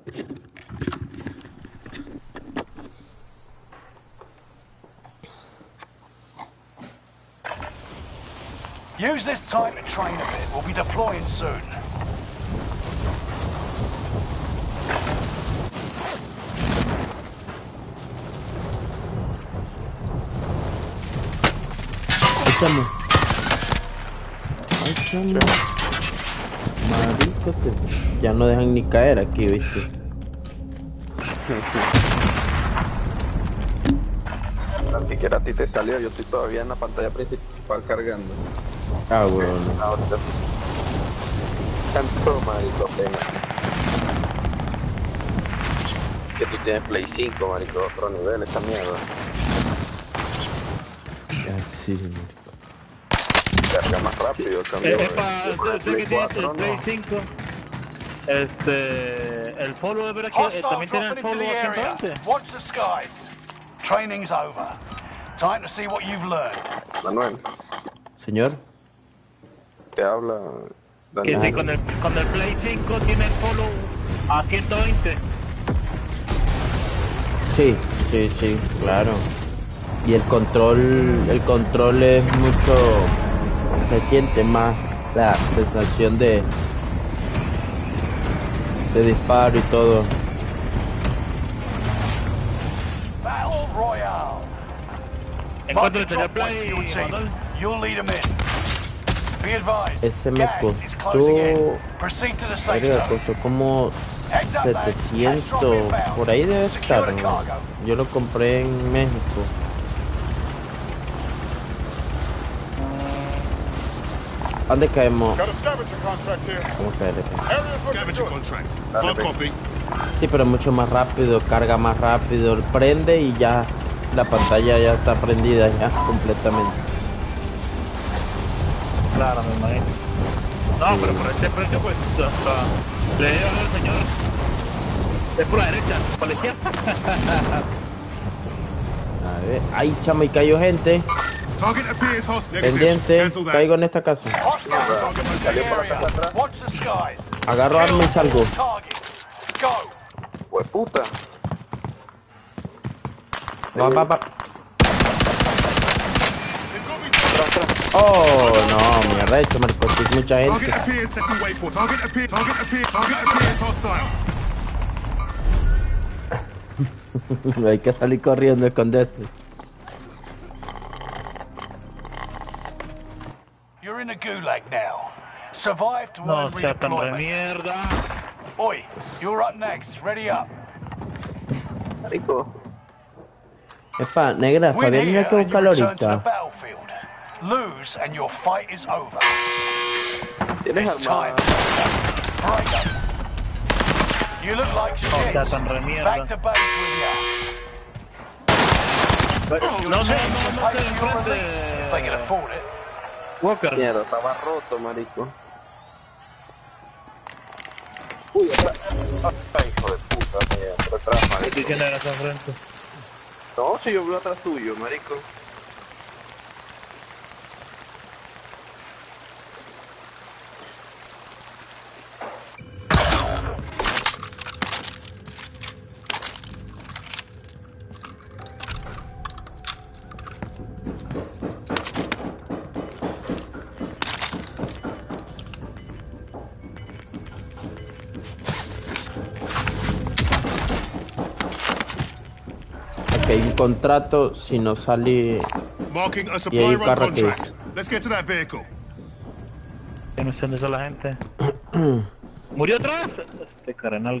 Use this time to train a bit. We'll be deploying soon. Chamo. Ay, chamo. Marico, ya no dejan ni caer aquí, ¿viste? Ni siquiera a ti te salió, yo estoy todavía en la pantalla principal cargando. Ah, bueno. Ahorita. Tanto, marico, pena. Que tú tienes Play 5, marico, otro nivel, esa mierda. Así, marico. Carga más rápido, cambio. Usted que tiene el Play 5, el follow de ver aquí, también tiene el follow aquí entonces. Watch the skies. Training's over. Time to see what you've learned. Manuel. Señor. Te habla Que si con el Play 5 tiene el follow a 120. Sí, claro. Y el control es mucho, se siente más la sensación de disparo y todo. Battle Royale. Encuentro el señor Play, You'll lead them in. Be advised. Ese me Gas is closing in. costó, Proceed to the safe verga, zone. costó como 700, por ahí debe estar, ¿no? Yo lo compré en México. ¿Dónde caemos? ¿Cómo caer? Sí, pero mucho más rápido, carga más rápido, prende y ya la pantalla ya está prendida ya completamente. Claro, me imagino. No, sí. Pero por este precio pues hasta le digo al señor. Es por la derecha, por la izquierda. A ver, ay chama, y cayó gente. Pendiente, caigo en esta casa. Agarro arma y salgo. Pues puta. Va. Oh, no, me arrecho, marico, es mucha gente. Hay que salir corriendo, esconderse. You're in a gulag now. Survive to earn redeployment. Oi, you're up next. Ready up. Marico. Epa, negra, Fabián, mira que buscar ahorita. Lose and your fight is over. This time. Break up. You look like shit. Back to base with you. No, If they can afford it. Walker. Mierda, estaba roto, marico. Uy, hijo de puta, mierda, atrás, marico. ¿Quién era esa frente? No, si yo veo atrás tuyo, marico. Hay un contrato si no sale y hay un carro aquí. Yo no sé dónde está la gente. ¿Murió atrás? Este carnal.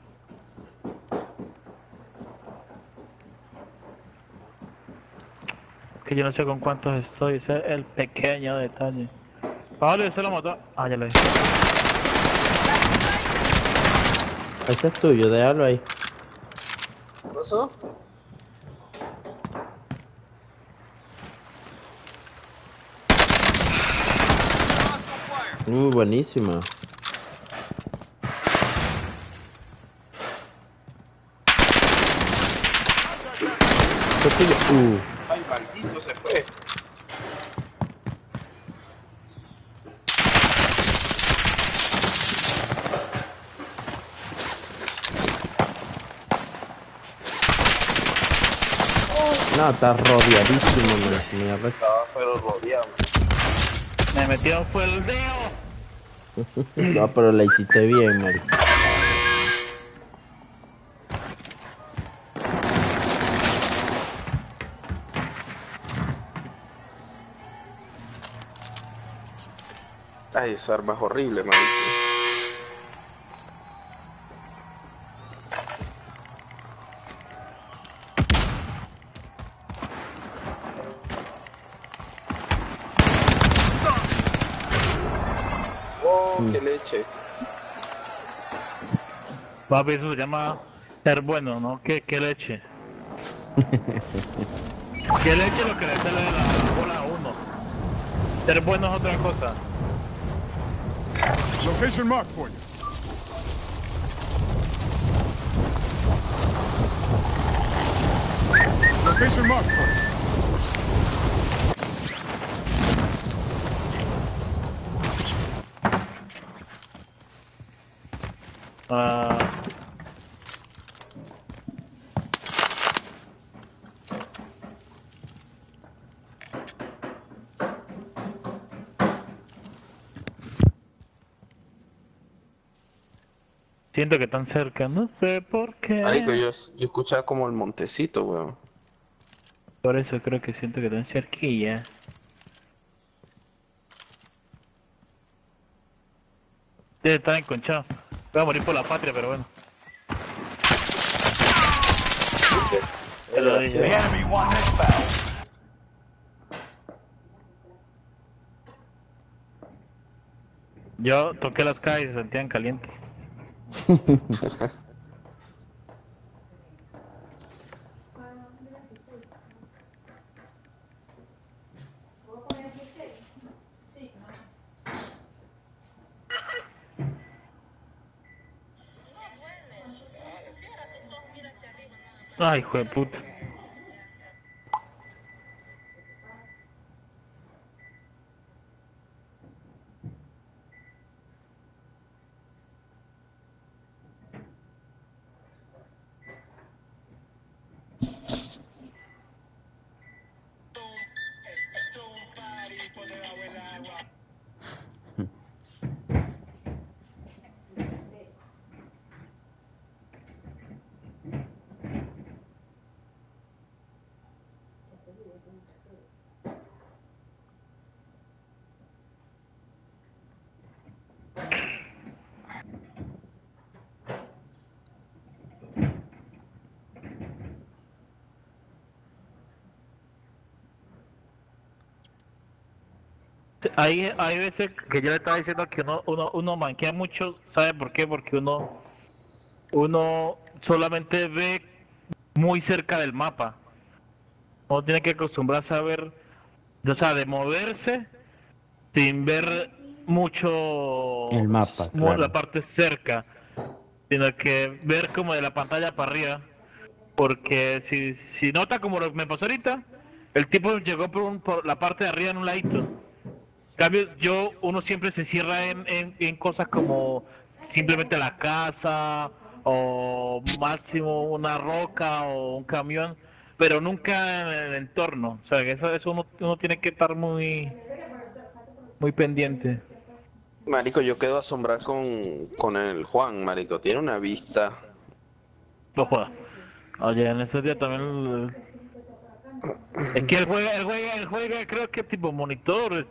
Es que yo no sé con cuántos estoy, ese es el pequeño detalle. Pablo, se lo mató. Ah, ya lo vi. Ese es tuyo, déjalo ahí. ¿Qué pasó? Buenísima. Ay, maldito, se fue. No, está rodeadísimo, mira. Estaba pero rodeado. Me metió fue el dedo. No, pero la hiciste bien, marico. Ay, esa arma es horrible, marico. Oh, qué leche. Papi, eso se llama ser bueno, ¿no? ¿Qué leche? ¿Qué leche lo que le sale de la bola a uno? Ser bueno es otra cosa. Location marked for you. Location marked for you. Siento que están cerca, no sé por qué. Marico, yo escuchaba como el montecito, weón. Por eso creo que siento que están cerquilla. Debe estar enconchado. Voy a morir por la patria, pero bueno. Te lo The dije. enemy won this battle. Yo toqué las calles y se sentían calientes. Ay, hijo de puta. Hay veces que yo le estaba diciendo que uno manquea mucho, ¿sabe por qué? Porque uno solamente ve muy cerca del mapa. Uno tiene que acostumbrarse a ver, o sea, de moverse sin ver mucho El mapa, claro. la parte cerca, sino que ver como de la pantalla para arriba. Porque si nota como lo que me pasó ahorita, el tipo llegó por la parte de arriba en un ladito. En cambio, uno siempre se cierra en cosas como simplemente la casa, o máximo una roca o un camión, pero nunca en el entorno. O sea, que eso uno tiene que estar muy pendiente. Marico, yo quedo asombrado con el Juan, marico. Tiene una vista. No joda. Oye, en ese día también... Es que él juega, creo que tipo monitor,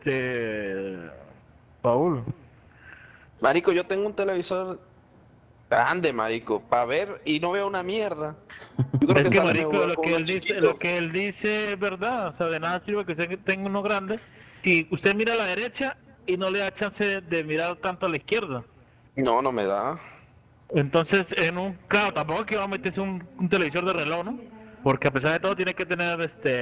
Paul. Marico, yo tengo un televisor grande, marico, para ver y no veo una mierda. Yo creo Es que esa marico, me lo con que unos él dice, chiquitos. lo que él dice es verdad, o sea, de nada sirve que usted tenga uno grande. Si usted mira a la derecha y no le da chance de mirar tanto a la izquierda. No, no me da. Entonces, claro, tampoco es que va a meterse un televisor de reloj, ¿no? Porque a pesar de todo tiene que tener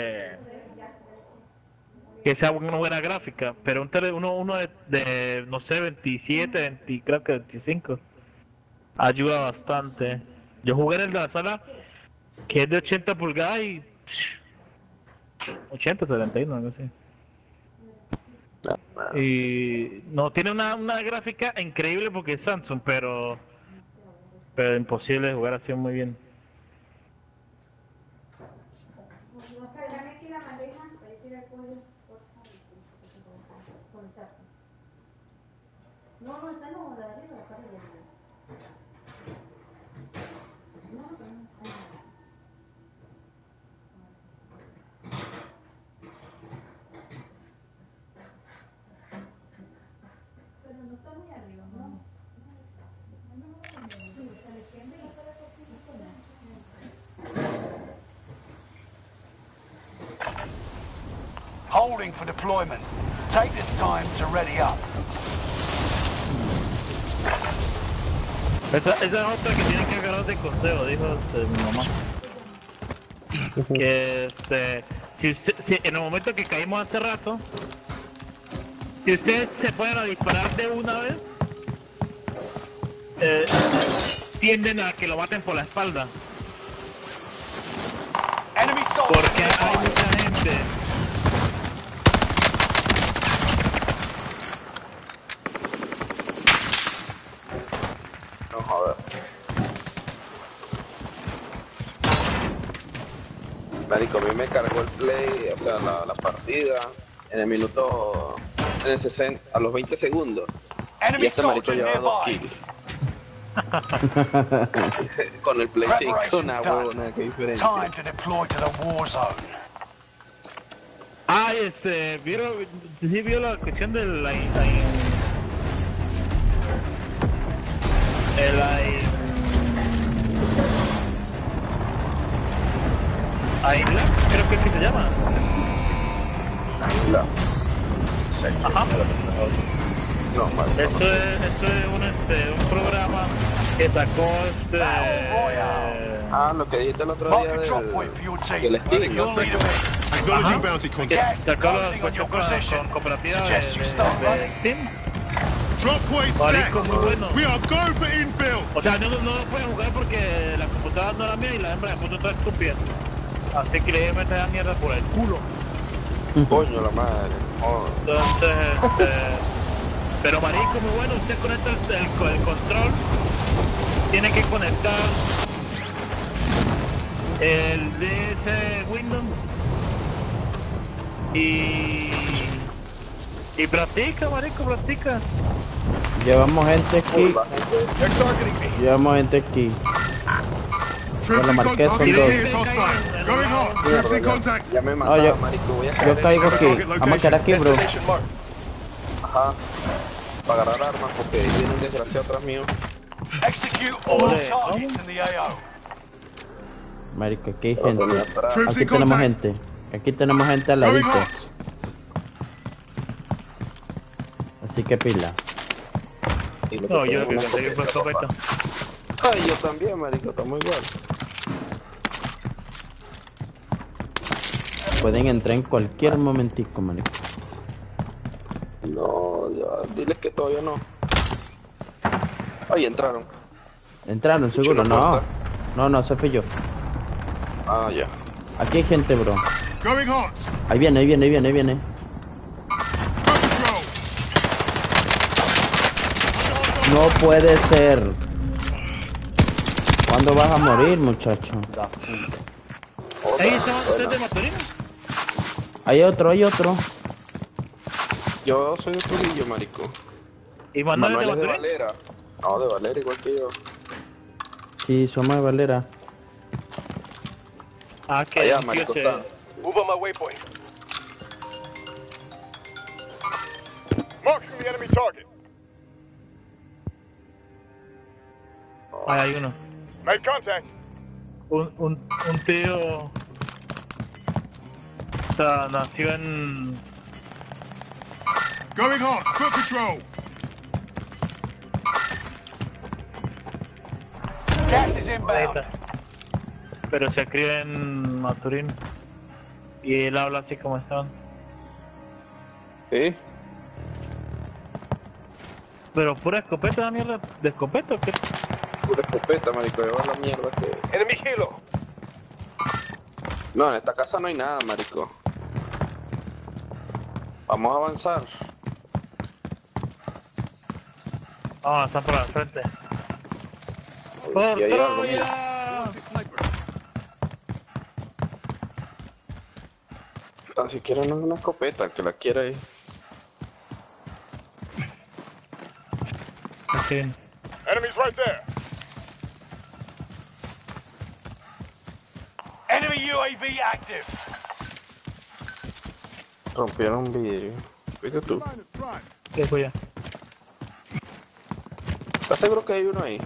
que sea una buena gráfica, pero uno de, no sé, 27, 20, creo que 25, ayuda bastante. Yo jugué en el de la sala, que es de 80 pulgadas y 80, 71, algo así. Y no tiene una gráfica increíble porque es Samsung, pero imposible de jugar así muy bien. Holding for deployment. Take this time to ready up. Esa es otra que tienen que agarrar de consejo, dijo mi mamá. Que si en el momento que caímos hace rato, si ustedes se ponen a disparar de una vez, tienden a que lo maten por la espalda. Enemy Porque soldiers hay nearby. mucha gente. No joder. Marico, a mí me cargó el play, o sea, la partida en el minuto, en el 60, a los 20 segundos. Y Enemy este marico soldier lleva 2 nearby. kills. Con el play 5, una Preparations huevona, done. qué diferencia. Time to deploy to the war zone. Ah, sí vio la cuestión del Isla, creo que es que se llama. La. Sí. Ajá. No, marico, Eso es un programa que sacó Ah, lo que dijiste el otro Mark día a drop point for your team. del Steam. You'll need a minute. Acknowledging bounty contact. Gas is sacó closing on your position. con cooperativa Suggest you start de running. Steam. Drop point set. Marico, muy bueno. We are go for infill. O sea, no lo pueden jugar porque la computadora no era mía y la hembra de puta está estúpida. Así que le voy a meter la mierda por el culo. Coño, la madre. Oh. Entonces, pero marico, muy bueno, usted conecta el control, tiene que conectar el DS Windows y practica, marico, practica. Llevamos gente aquí. They're targeting me. Llevamos gente aquí. Troops la in marqué, contact. son dos. Is hostile. Going hot. Troops Mierda, in contact. ya me No, mataron, yo- marico. Voy a Yo caer caigo en- aquí. Vamos a quedar aquí, bro. Destination marked. Ajá. Para agarrar armas porque ahí viene un desgraciado atrás mío. Execute all Ole, targets in the AO. Marico, aquí hay Lo tenía gente. atrás. Troops Aquí in tenemos contact. gente. Aquí tenemos gente al Going ladito. hot. Así que pila. Y lo No, que yo tengo que es una conseguí fue escopeta, escopeta. papá. Ay, yo también, marico, estamos igual. Pueden entrar en cualquier momentico, marico. No, ya, diles que todavía no. Ay, entraron. ¿Entraron seguro? la No. puerta. No, se fue yo. Ah, ya. Aquí hay gente, bro. Going hot. Ahí viene. Foot control. No puede ser. ¿Cuándo vas a morir, muchacho? Hola, ¿Ahí estaban ustedes buena. de Matorino? Hay otro. Yo soy de Trujillo, marico. ¿Y Manuel de Manuel es de Matorino? Valera. No, de Valera igual que yo. Sí, somos de Valera. Ah, que Allá, un tío marico, se- está. Move on my waypoint. Marking the enemy target. Ahí hay uno. Made contact. Un tío... O sea, nació en... Going hot. Foot control. Gas is Ahí inbound. está. Pero se escribe en Maturino. Y él habla así como están. ¿Sí? Pero pura escopeta, la mierda. ¿De escopeta o qué? Pura escopeta, marico. Lleva la mierda que... Enemy helo. No, en esta casa no hay nada, marico. Vamos a avanzar. Ah, están por al frente. Uy, y hay algo, mira. ¡Troya! Tan siquiera no es una escopeta, el que la quiera ahí. Sí. Enemies right there. Enemy UAV active. Rompieron un vidrio. ¿Viste tú? ¿Qué fue ya? ¿Estás seguro que hay uno ahí?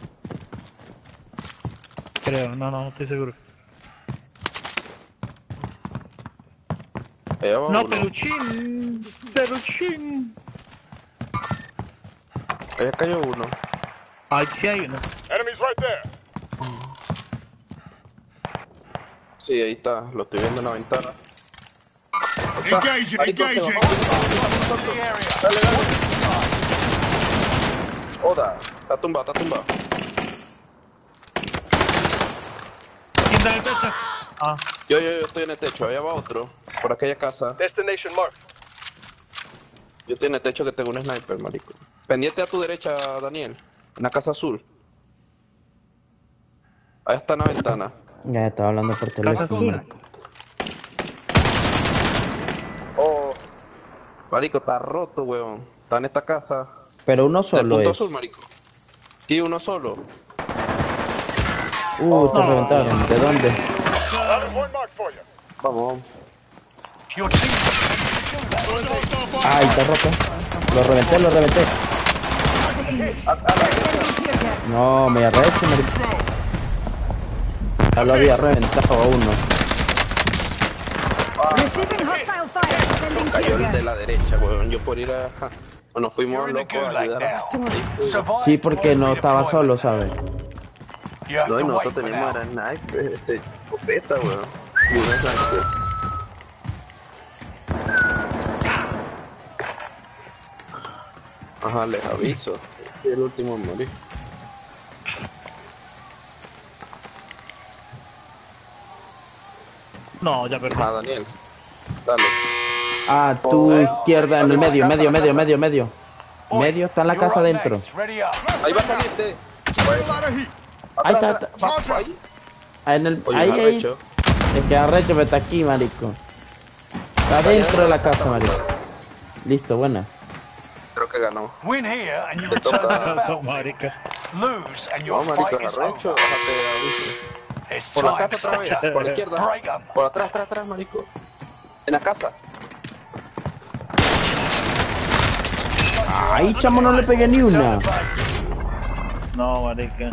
Creo, no estoy seguro. Allá va No, uno. peluchín. Peluchín. Allá cayó uno. Ahí sí hay uno. Enemies right there. Sí, ahí está. Lo estoy viendo en la ventana. Engaging, Marico, se engaging. bajó. The area. Dale, dale. Joda. Está tumbado, está tumbado. ¿Quién da el techo? Ah, Yo estoy en el techo. Allá va otro. Por aquella casa. Destination marked. Yo estoy en el techo que tengo un sniper, marico. Pendiente a tu derecha, Daniel. En la casa azul. Ahí está en la ventana. Ya estaba hablando por teléfono. azul. Oh. Marico, está roto, weón. Está en esta casa. Pero uno ¿Del solo punto es. azul, marico? Sí, uno solo. Te no. reventaron. ¿De dónde? Rally point marked for you. Vamos. Your team. Ay, está roto. Lo reventé. No, me arrecho, marico. Ya lo había reventado a uno. Receiving hostile fire. Sending Cayó tear el de gas. la derecha, weón. Yo por ir a... Bueno, fuimos You're in the locos a gulag ayudar a este now. marico. Survive Sí, porque no estaba solo, redeployment. ¿sabes? You have No, y to wait nosotros for teníamos now. era sniper, escopeta, weón. Y una sniper. Ajá, les aviso. Este es el último en morir. No, ya perdí. Ajá, Daniel. Dale. Ah, tu izquierda, en el medio. Medio, está en la You're casa up adentro. next. Ready up. Ahí va a salir este. Spray a lot of heat. Ahí Atrás, está, atrás. Va, ahí. En el, Oye, ahí. arrecho. Es que arrecho, pero está aquí, marico. Está dentro de la casa, marico. Listo, buena. Creo que ganó. Win here and you Te return to the toca. No, battlefield. marica. Lose and No, your marico, fight es is arrecho. over. Bájate de ahí. It's Por la time, casa otra vez. soldier. Por la izquierda. Break 'em. Por atrás, atrás, marico. En la casa. Ahí, chamo, no le pegué ni Return una. to base. No, marica.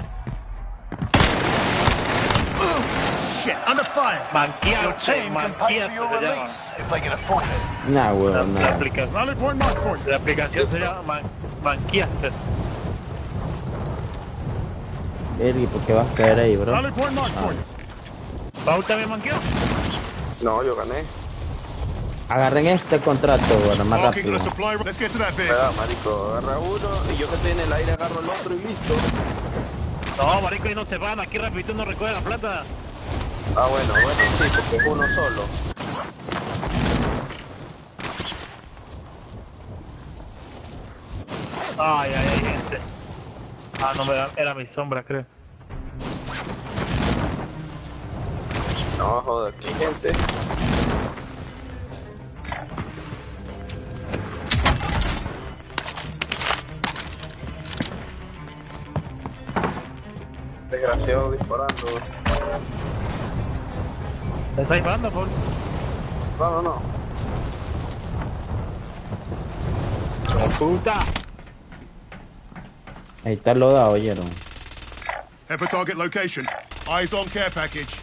Shit, under fire. Your Manqueaste, team can pay for your se llama. release if they can afford it. Nah, La, weón, la nada. aplicación. Rally point marked for you. La aplicación se llama Manqueaste. Ergi, ¿por qué vas a caer ahí, bro? Rally point marked for you. ¿Paul también manqueó? No, yo gané. Agarren este contrato, bueno, más Marking rápido. the supply. Let's get to that bit. Espera, marico. Agarra uno y yo que estoy en el aire agarro el otro y listo. No, marico, y no se van. Aquí rapidito no recoge la plata. Ah, bueno, sí, porque es uno solo. Ay, gente. Ah, no, era mi sombra, creo. No, joder, aquí hay gente. Desgraciado disparando. ¿Te está disparando, Paul? No. ¡Puta! Ahí está Loda, oyeron. Head for target location. Eyes on care package.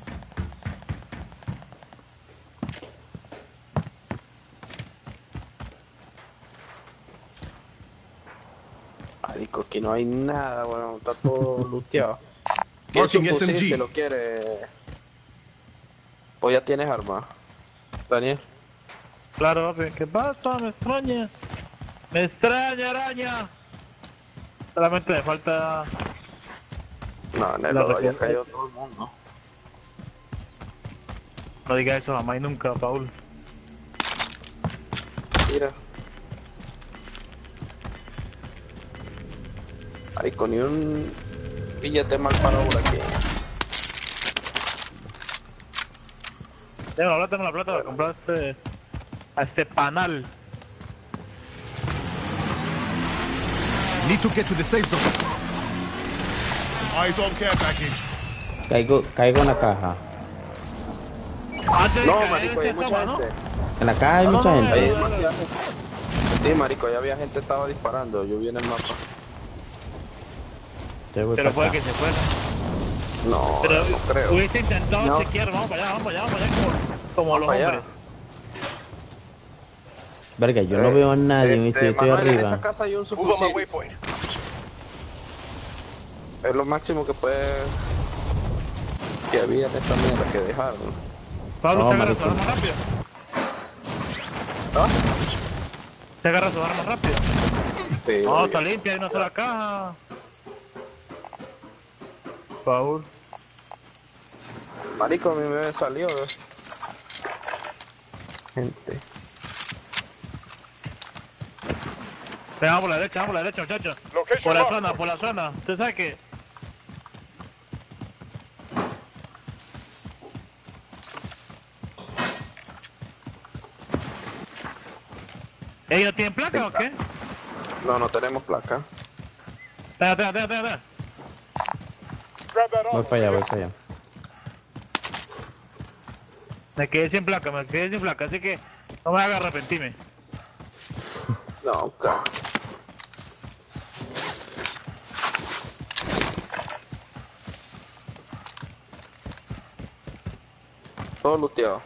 Marico, aquí no hay nada, bueno, está todo looteado. Marking ¿Quién su fusil SMG. se lo quiere? ¿O ya tienes arma? Daniel. Claro, papi. ¿Qué pasa? Me extraña. Me extraña, araña. Solamente me falta... No, en el La lodo ya receta. cayó todo el mundo. No digas eso jamás y nunca, Paul. Mira. Marico, ni un billete mal parado por aquí. Tengo la plata para comprar a este panal. Need to get to the safe zone. Eyes on care package. Caigo en la caja. Antes de No, caer marico, hay se mucha asoma, ¿no? gente. En la caja hay mucha Hay gente. demasiada gente. Sí, marico, ya había gente que estaba disparando. Yo vi en el mapa. Yo voy Pero para puede acá. que se fuera. No, Pero no creo. hubiese intentado No. chequear, vamos para allá, como los Para allá. hombres. Verga, yo no veo a nadie, ¿viste? Yo estoy Manuel, en esa arriba. casa hay un Move on my subfusil. waypoint. Es lo máximo que puede... Que había en esta mierda que dejaron. Pablo, No, se agarra marico. su arma rápido. ¿Ah? Se agarra su arma rápido. Sí, No, obvio. está limpia, hay una sola caja. Paul. Marico, a mí me salió. Gente. Vamos por la derecha, muchachos. Por la zona. Usted sabe que... ¿Ellos no tienen placa o qué? No, no tenemos placa. Espera. Voy para allá, voy para allá. Me quedé sin placa, así que no me haga arrepentirme. No, acá. Todo looteado.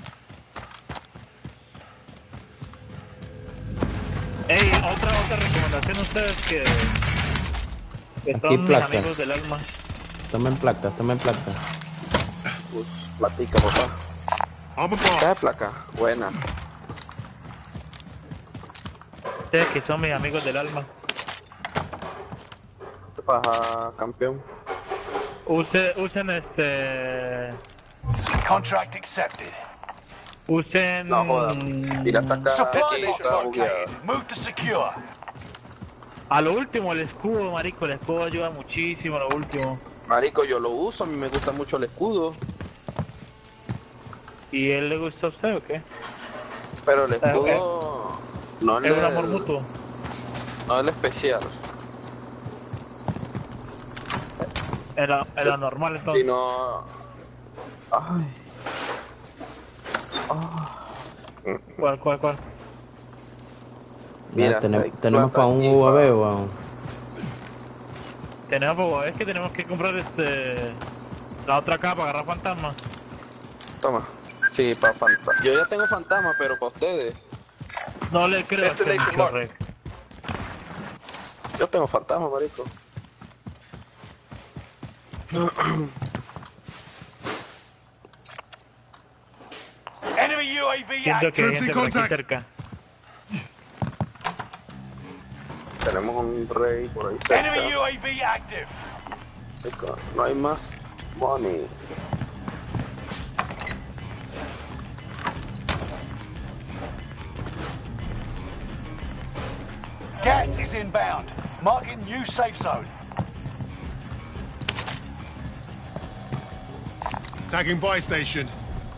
Ey, otra recomendación a ustedes que Aquí son mis placa. amigos del alma. Tomen placa. Platica, papá. I'm a bar. ¿Qué placa? Buena. Ustedes que son mis amigos del alma. ¿Qué pasa, campeón? Usen Contract accepted. Usen... No jodas. Mira, está acá. Supply Aquí box está bugueado. located. Move to secure. A lo último, el escudo, marico, el escudo ayuda muchísimo a lo último. Marico, yo lo uso, a mí me gusta mucho el escudo. ¿Y él le gusta a usted o qué? Pero el escudo... No Es un amor mutuo. No el especial. Era normal entonces. Sino... Ay. ¿Cuál? Mira, Mira, hay tenemos plata para un aquí, UAV, weón. Es que tenemos que comprar la otra capa para agarrar fantasmas. Toma. Sí, para fantasma. Yo ya tengo fantasma, pero para ustedes. No le creo a Este este de bicho, color. Rey. Yo tengo fantasma, marico. Enemy UAV Siento que hay Troops in gente por aquí contact. cerca. Tenemos un rey por ahí Enemy cerca. UAV active. Marico, no hay más money. Gas is inbound. Marking new safe zone. Tagging buy station.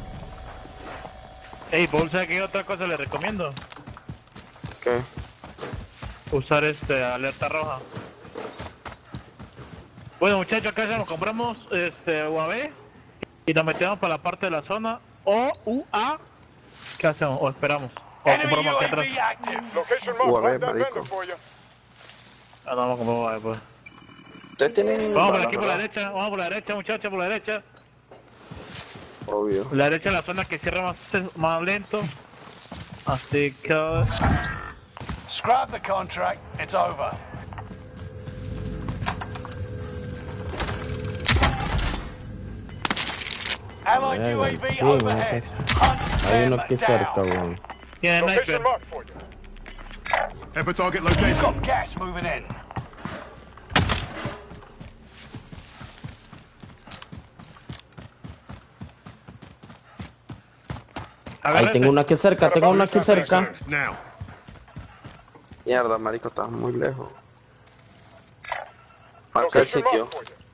Ey, Paul, ¿sabe qué otra cosa le recomiendo? ¿Qué? Usar alerta roja. Bueno, muchachos, acá ya nos compramos UAV y nos metemos para la parte de la zona O, U, A. ¿Qué hacemos? O esperamos. O Enemy compramos aquí atrás. UAV active. UAV, marico. Ah, no, vamos a comprar UAV, pues. Ustedes tienen Vamos por balas, aquí por la ¿verdad? derecha, vamos por la derecha, muchachos, por la derecha. Obvio. Por la derecha es la zona que cierra más lento. Así que... Scrap the contract. It's over. Allied Verga, UAV sí, overhead. Hunt Hay them uno aquí cerca, down. weón. Tiene sniper. Head for target You've location. got gas moving in. Ahí tengo una aquí cerca, Safe zone. Now. Mierda, marico, estás muy lejos. Marca el sitio.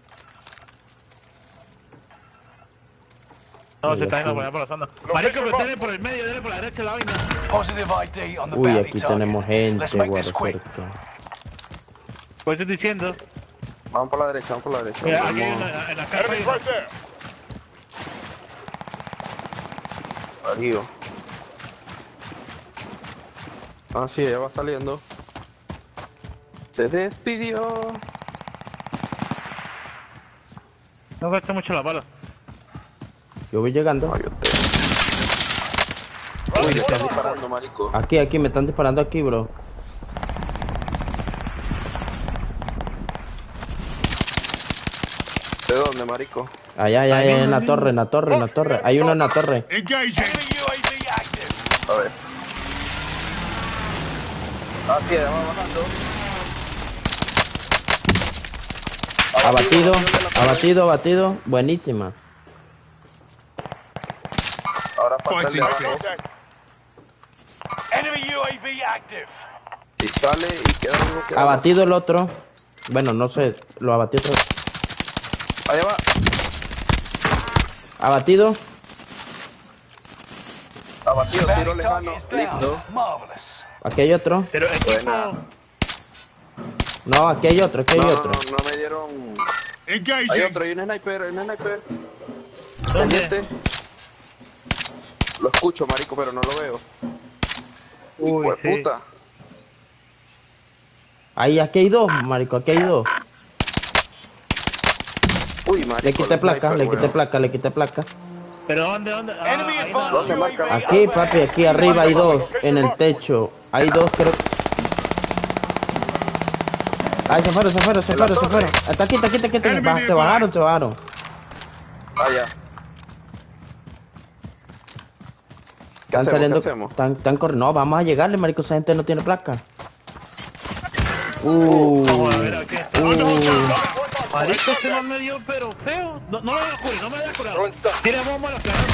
No, se está yendo por allá por la zona. Marico, pero dele por el medio, dele por la derecha la vaina. Positive ID on the Uy, bounty aquí target. tenemos gente, Let's make guarda this quick. cerca. Pues estoy diciendo. Vamos por la derecha, vamos por la derecha. Mira, aquí hay una, en la carpa hay Enemy una. right there. Darío. Ah, sí, ella va saliendo. Se despidió. No gasta mucho la bala. Yo voy llegando. Ay, Uy, le están disparando, marico. Aquí, me están disparando aquí, bro. ¿De dónde, marico? Allá, en la torre, en la torre. Hay uno en la torre. Engaging. Enemy UAV active. A ver. Ah, sí, ella va bajando. Abatido. Buenísima. Ahora falta el de Fighting. abajo. Enemy UAV active. Si sale y queda uno que... Abatido el otro. Bueno, no sé, lo abatí otro. Allá va. Abatido. Abatido, tiro Bounty lejano. target is down. Listo. Marvelous. Aquí hay otro. Pero equipo. Buena. No, aquí hay otro, No me dieron... Hay Engaging. otro, hay un sniper, ¿Dónde? Pendiente. Lo escucho, marico, pero no lo veo. Uy, Hijo de sí. puta. Ahí, aquí hay dos, marico, aquí hay dos. Uy, marico. Le quité el placa, sniper, le quité placa. ¿Pero dónde? Ah, Enemy ahí no. advanced ¿Dónde UAV marca? Aquí, papi, aquí arriba hay dos. En el techo. Hay dos, creo. Ay, se fueron. Hasta aquí. Se bajaron. Ah, ya. ¿Qué Están hacemos? saliendo. ¿Qué hacemos? Están corriendo. No, vamos a llegarle, marico. Esa gente no tiene placa. Vamos a ver aquí. Marico, este man me dio pero feo. No me voy a curar, Tiene bomba a la cara,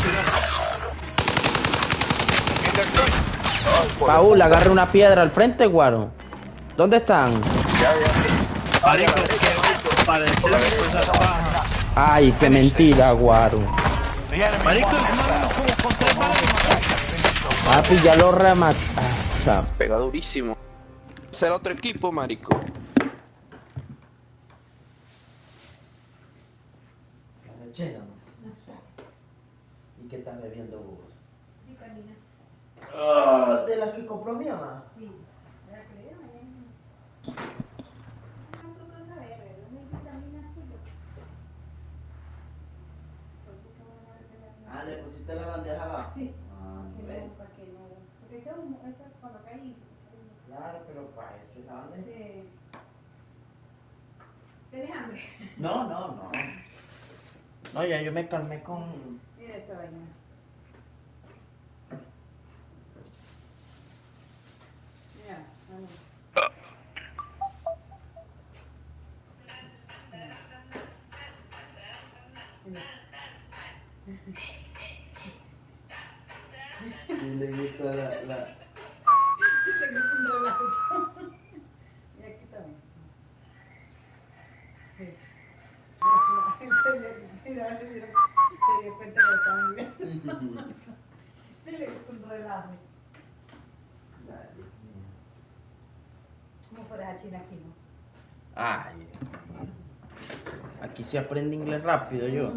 Paul, agarre una piedra al frente, guaro. ¿Dónde están? Marico, que parece que esa paja. Ay, qué mentira, guaro. The enemy Marico, won el this man battle. como con 3 balas me mató. Papi, ya lo rematé. Pega durísimo. Será otro equipo, marico. ¿Y qué estás bebiendo vos? Ah, ¿de la que compró mi mamá? Ah, ¿le pusiste la bandeja abajo? Sí. Ah, Que ¿ves? no, para que no. Porque eso cuando cae. Claro, pero para eso es la bandeja. Sí. ¿Tienes hambre? No. No, ya yo me calmé con... Mira esta vaina. Mira, vamos. Y le gusta la... Sí, te gusta un relajo. Y aquí también. Sí. Se dio cuenta que lo estaban mirando. Sí, le gusta un relajo. Como fuera a China aquí, ¿no? Ay, aquí se aprende inglés rápido yo.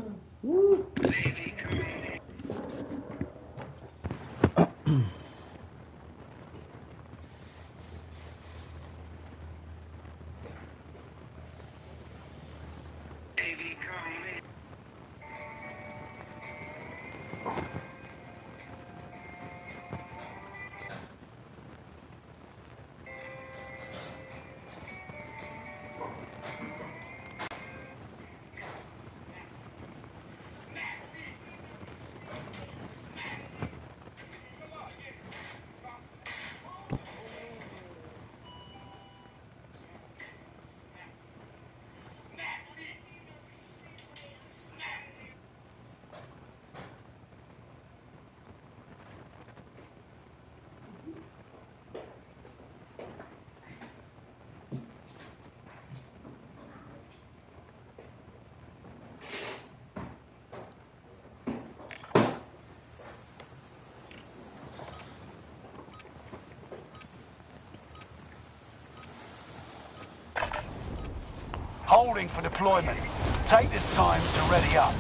Holding for deployment. Take this time to ready up.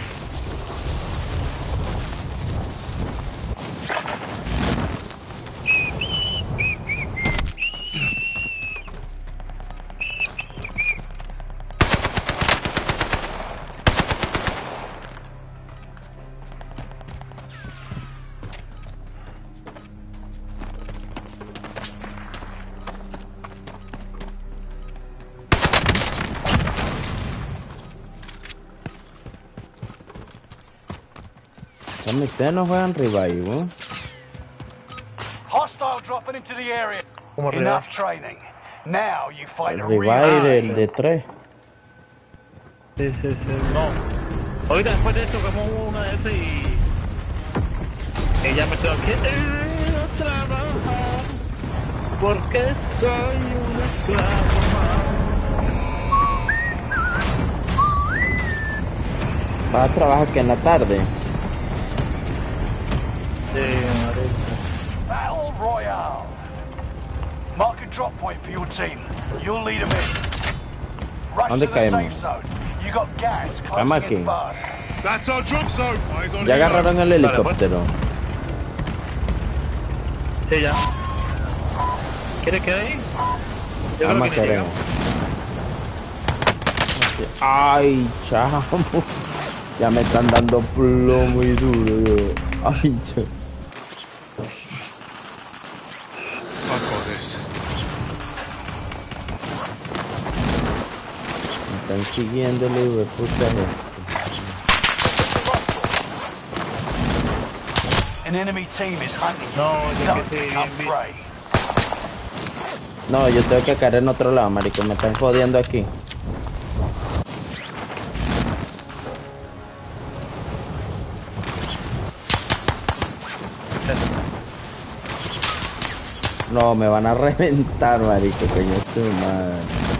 Ustedes no juegan revive, Hostile dropping into the area. ¿Cómo Enough training. Now you fight a real revive el de 3. Sí, no. Ahorita después de esto como una de esas y ella me tengo que trabajar porque soy un esclavo más. ¿Vas a trabajar que en la tarde? Battle Royale. Mark a drop point for your team. You'll lead them in. Rush to ¿Dónde the caemos? safe zone. You got gas Estamos closing in aquí. fast. That's our drop zone. Eyes on Ya Hilo. agarraron el helicóptero. Sí, ya. ¿Quieres que ahí? Yo creo Vamos que a ni querer. llegamos. Ay, chamo. Ya me están dando plomo y duro, yo. Ay, chamo. I've got this. Me están siguiendo, le digo, puta gente. An enemy team is hunting you. No, yo Don't que sí, become bien prey. No, yo tengo que caer en otro lado, marico. Me están jodiendo aquí. No, me van a reventar, marico, coño su madre.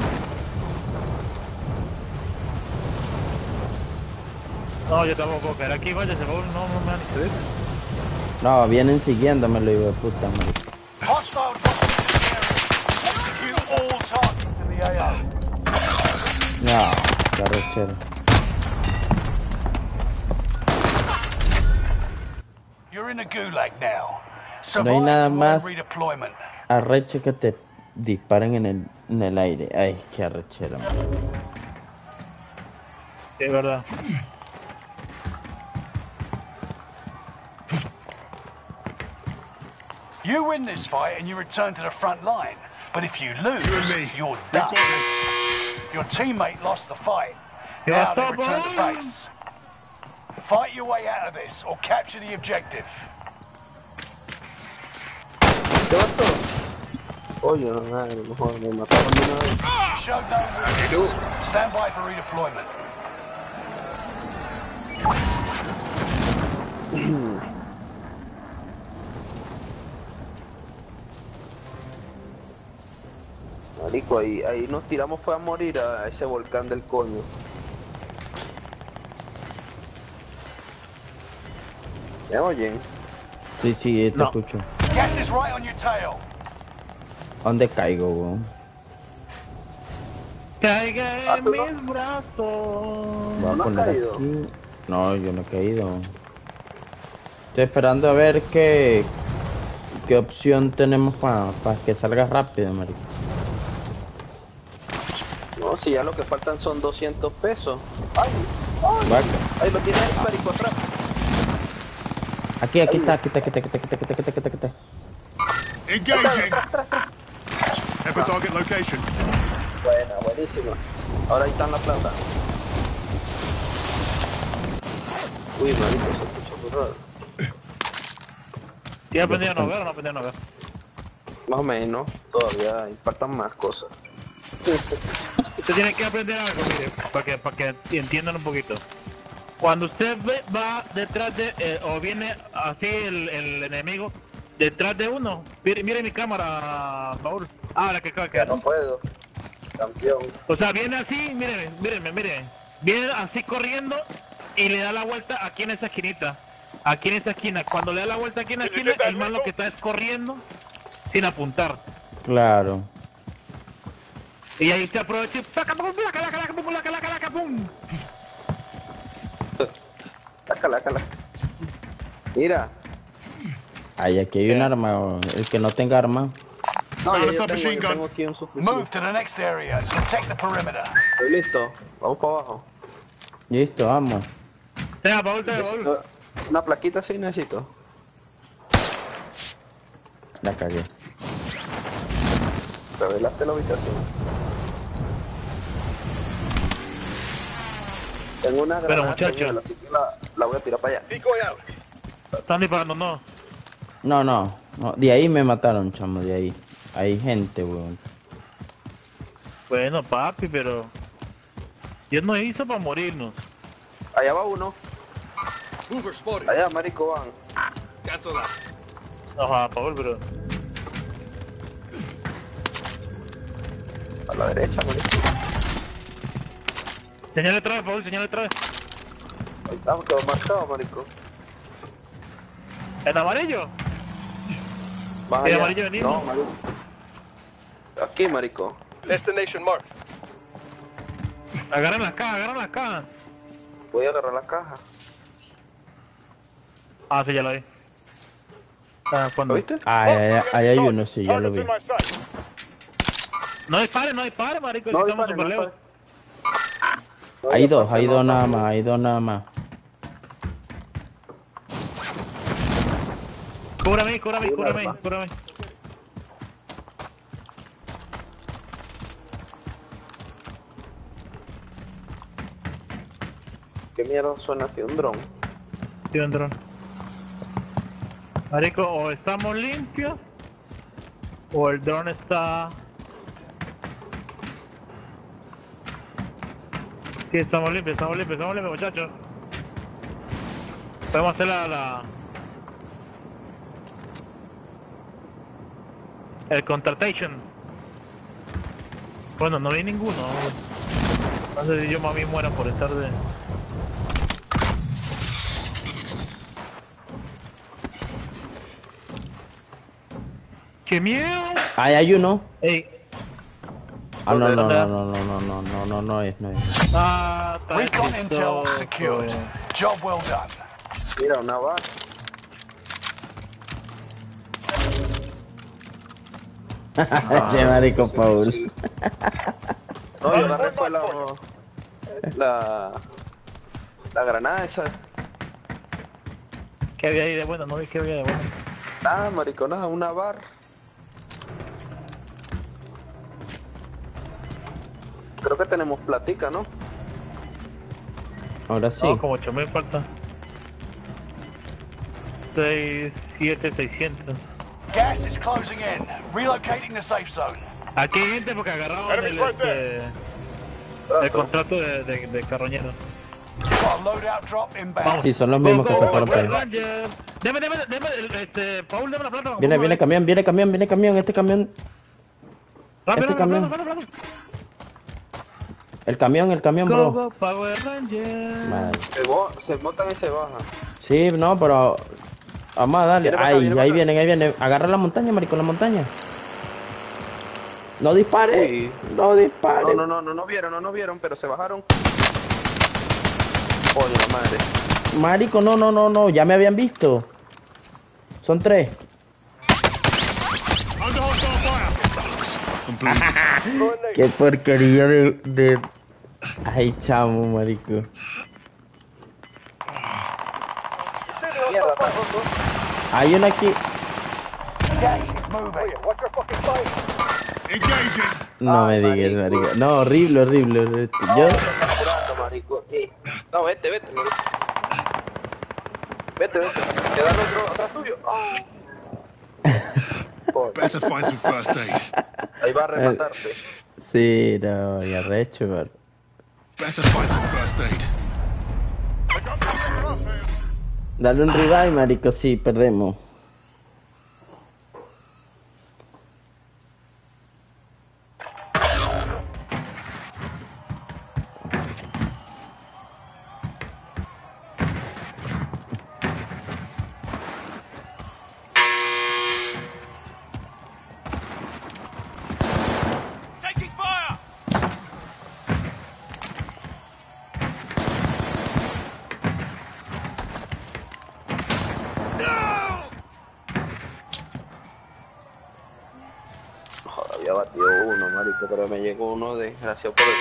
No, yo tampoco puedo caer aquí, vaya, se favor, no me van a subir. No, vienen siguiéndome, lo digo de puta, marico. Hostile dropping into the area. Execute all targets in the AO. No, carrechero. You're in a gulag now. No hay nada to más redeployment. arrecho que te disparen en el aire. Ay, qué arrechero, man. Sí, es verdad. You win this fight and you return to the front line. But if you lose, You and me. you're We've done. got this. Your teammate lost the fight. Yeah, Now they so return to boy. base. Fight your way out of this or capture the objective. ¿Te mató? Oye, no, madre, mejor me mataron de una vez. You showed no weakness. Stand by for redeployment. Marico, ahí nos tiramos para morir a ese volcán del coño. ¿Me oyen? Sí, sí, te No. escucho. Gas is right on your tail. ¿Dónde caigo, weón? Caiga en ¿tú no? mis brazos. Voy a ¿No has poner caído? aquí. No, yo no he caído. Estoy esperando a ver qué opción tenemos para que salga rápido, marico. No, si ya lo que faltan son 200 pesos. ¡Ay! ¡Ay! Vaca. Ahí lo tienes el perico atrás. Aquí está. Engaging. Head for target location. Buena, buenísima. Ahora ahí está la plata. Uy, marico, se escucha muy raro. ¿Y aprendí a no ver o no aprendí a no ver? Más o menos, todavía faltan más cosas. Usted tiene que aprender algo, mire, para que entiendan un poquito. Cuando usted va detrás de, o viene así el enemigo, detrás de uno, mire mi cámara, Paul. Ahora que Ya no puedo. Campeón. O sea, viene así, miren. Viene así corriendo y le da la vuelta aquí en esa esquinita. Aquí en esa esquina. Cuando le da la vuelta aquí en la esquina, el man lo que está es corriendo sin apuntar. Claro. Y ahí te aproveché, placa, pum, placa, placa, placa, pum, placa, placa, placa, pum. Lácala. Mira. Ay, aquí hay un arma, weón. El que no tenga arma. No, Found a yo submachine gun. tengo aquí un subfusil. Move to the next area. Protect the perimeter. Estoy listo. Vamos para abajo. Listo, vamos. Tenga, Paul. Una plaquita así necesito. La cagué. Revelaste la ubicación. Tengo una Pero, granada, muchacho. señora, así que la voy a tirar para allá. Están disparando, no. No. De ahí me mataron, chamo, de ahí. Hay gente, weón. Bueno, papi, pero... Dios nos hizo para morirnos. Allá va uno. Hoover spotted. Allá, marico, van. Cancel that. Ajá, Paul, pero... A la derecha, marico. Señale otra vez, Paul, señale otra vez. Ahí estamos, quedó marcado, marico. ¿En amarillo? Más ¿Y de allá. amarillo venimos? No, marico. Aquí, marico. Destination marked. Agarran las cajas. Voy a agarrar la caja. Ah, sí, ya lo vi. Ah, ¿Lo cuando... viste? Ahí hay uno, sí, ya lo vi. No dispare, marico, No si estamos dispare, super no lejos. dispare. Hay dos nada más, hay dos nada más. Cúbrame. ¿Qué mierda suena así? Un dron. Sí, un dron. Marico, o estamos limpios, o el dron está... Sí, estamos limpios, muchachos. Podemos hacer el contratation. Bueno, no vi ninguno. No sé si yo mami muera por estar de... ¡Qué miedo! Ahí hay uno. Ey. Ah, no es. Ah, está Recon chistoso. intel secured. Job well done. Mira, una bala. Ese marico Paul. No, yo agarré fue la granada esa. ¿Qué había ahí de bueno? No vi que había de bueno. Ah, mariconada, una bar. Creo que tenemos platica, ¿no? Ahora sí. No, como 8000 falta. 600. Gas is closing in. Relocating the safe zone. Aquí hay gente porque agarraron el contrato de carroñero. Got a loadout drop inbound. Sí, son los mismos que se fueron para allá. Ranger. Deme, Paul, deme la plata. Viene camión, este camión. Rápido, camión. rápido. El camión, Go, bro. go, Power Ranger. Madre. Se montan y se bajan. Sí, no, pero... Vamos a darle. Viene para acá, viene Ahí para acá. vienen. Agarra la montaña, marico, la montaña. No dispare. Uy. No dispare. No vieron, pero se bajaron. Coño, la madre. Marico, no. Ya me habían visto. Son 3. Under hostile fire. Complete. Qué porquería de... Ay, chamo, marico. Mierda, está roto. Hay uno aquí. Gas is moving. Engaging. No me digas, marico. No, horrible. Yo... Está curando, marico. No, vete, marico. Vete. Quedan otro atrás tuyo. Better find some first aid. Ahí va a rematarte. Sí, no, ya recho, bro. Better find some first aid. I got them in the crosshairs. Dale un revive, marico, sí, perdemos. Taking fire. marico, pero me llegó uno desgraciado por el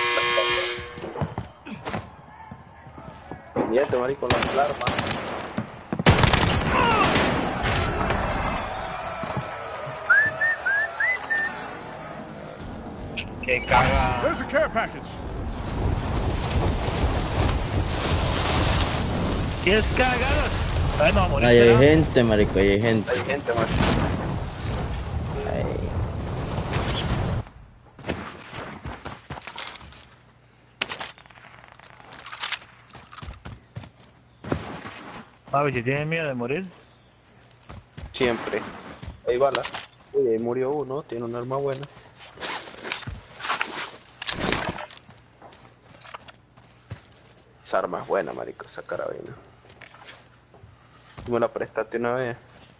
pendiente, marico, la alarma. Que caga. There's a care package. ¿Qué es cagada? Ay, no, a morir. Ahí hay ¿será? gente, marico, ahí hay gente. Hay gente, marico. Ahí. Papi, si tienes miedo de morir. Siempre. Hay balas. Uy, ahí murió uno, tiene un arma buena. Esa arma es buena, marico, esa carabina. Tú me la prestaste una vez.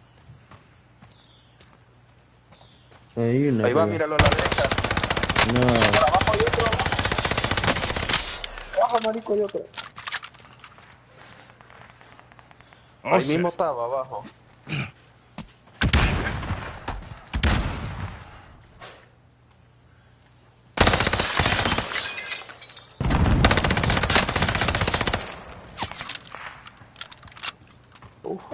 Ahí, una Ahí va, arriba. míralo a la derecha. No, Por abajo hay otro. Abajo, marico, hay otro. All Ahí mismo set. estaba, abajo. Uf.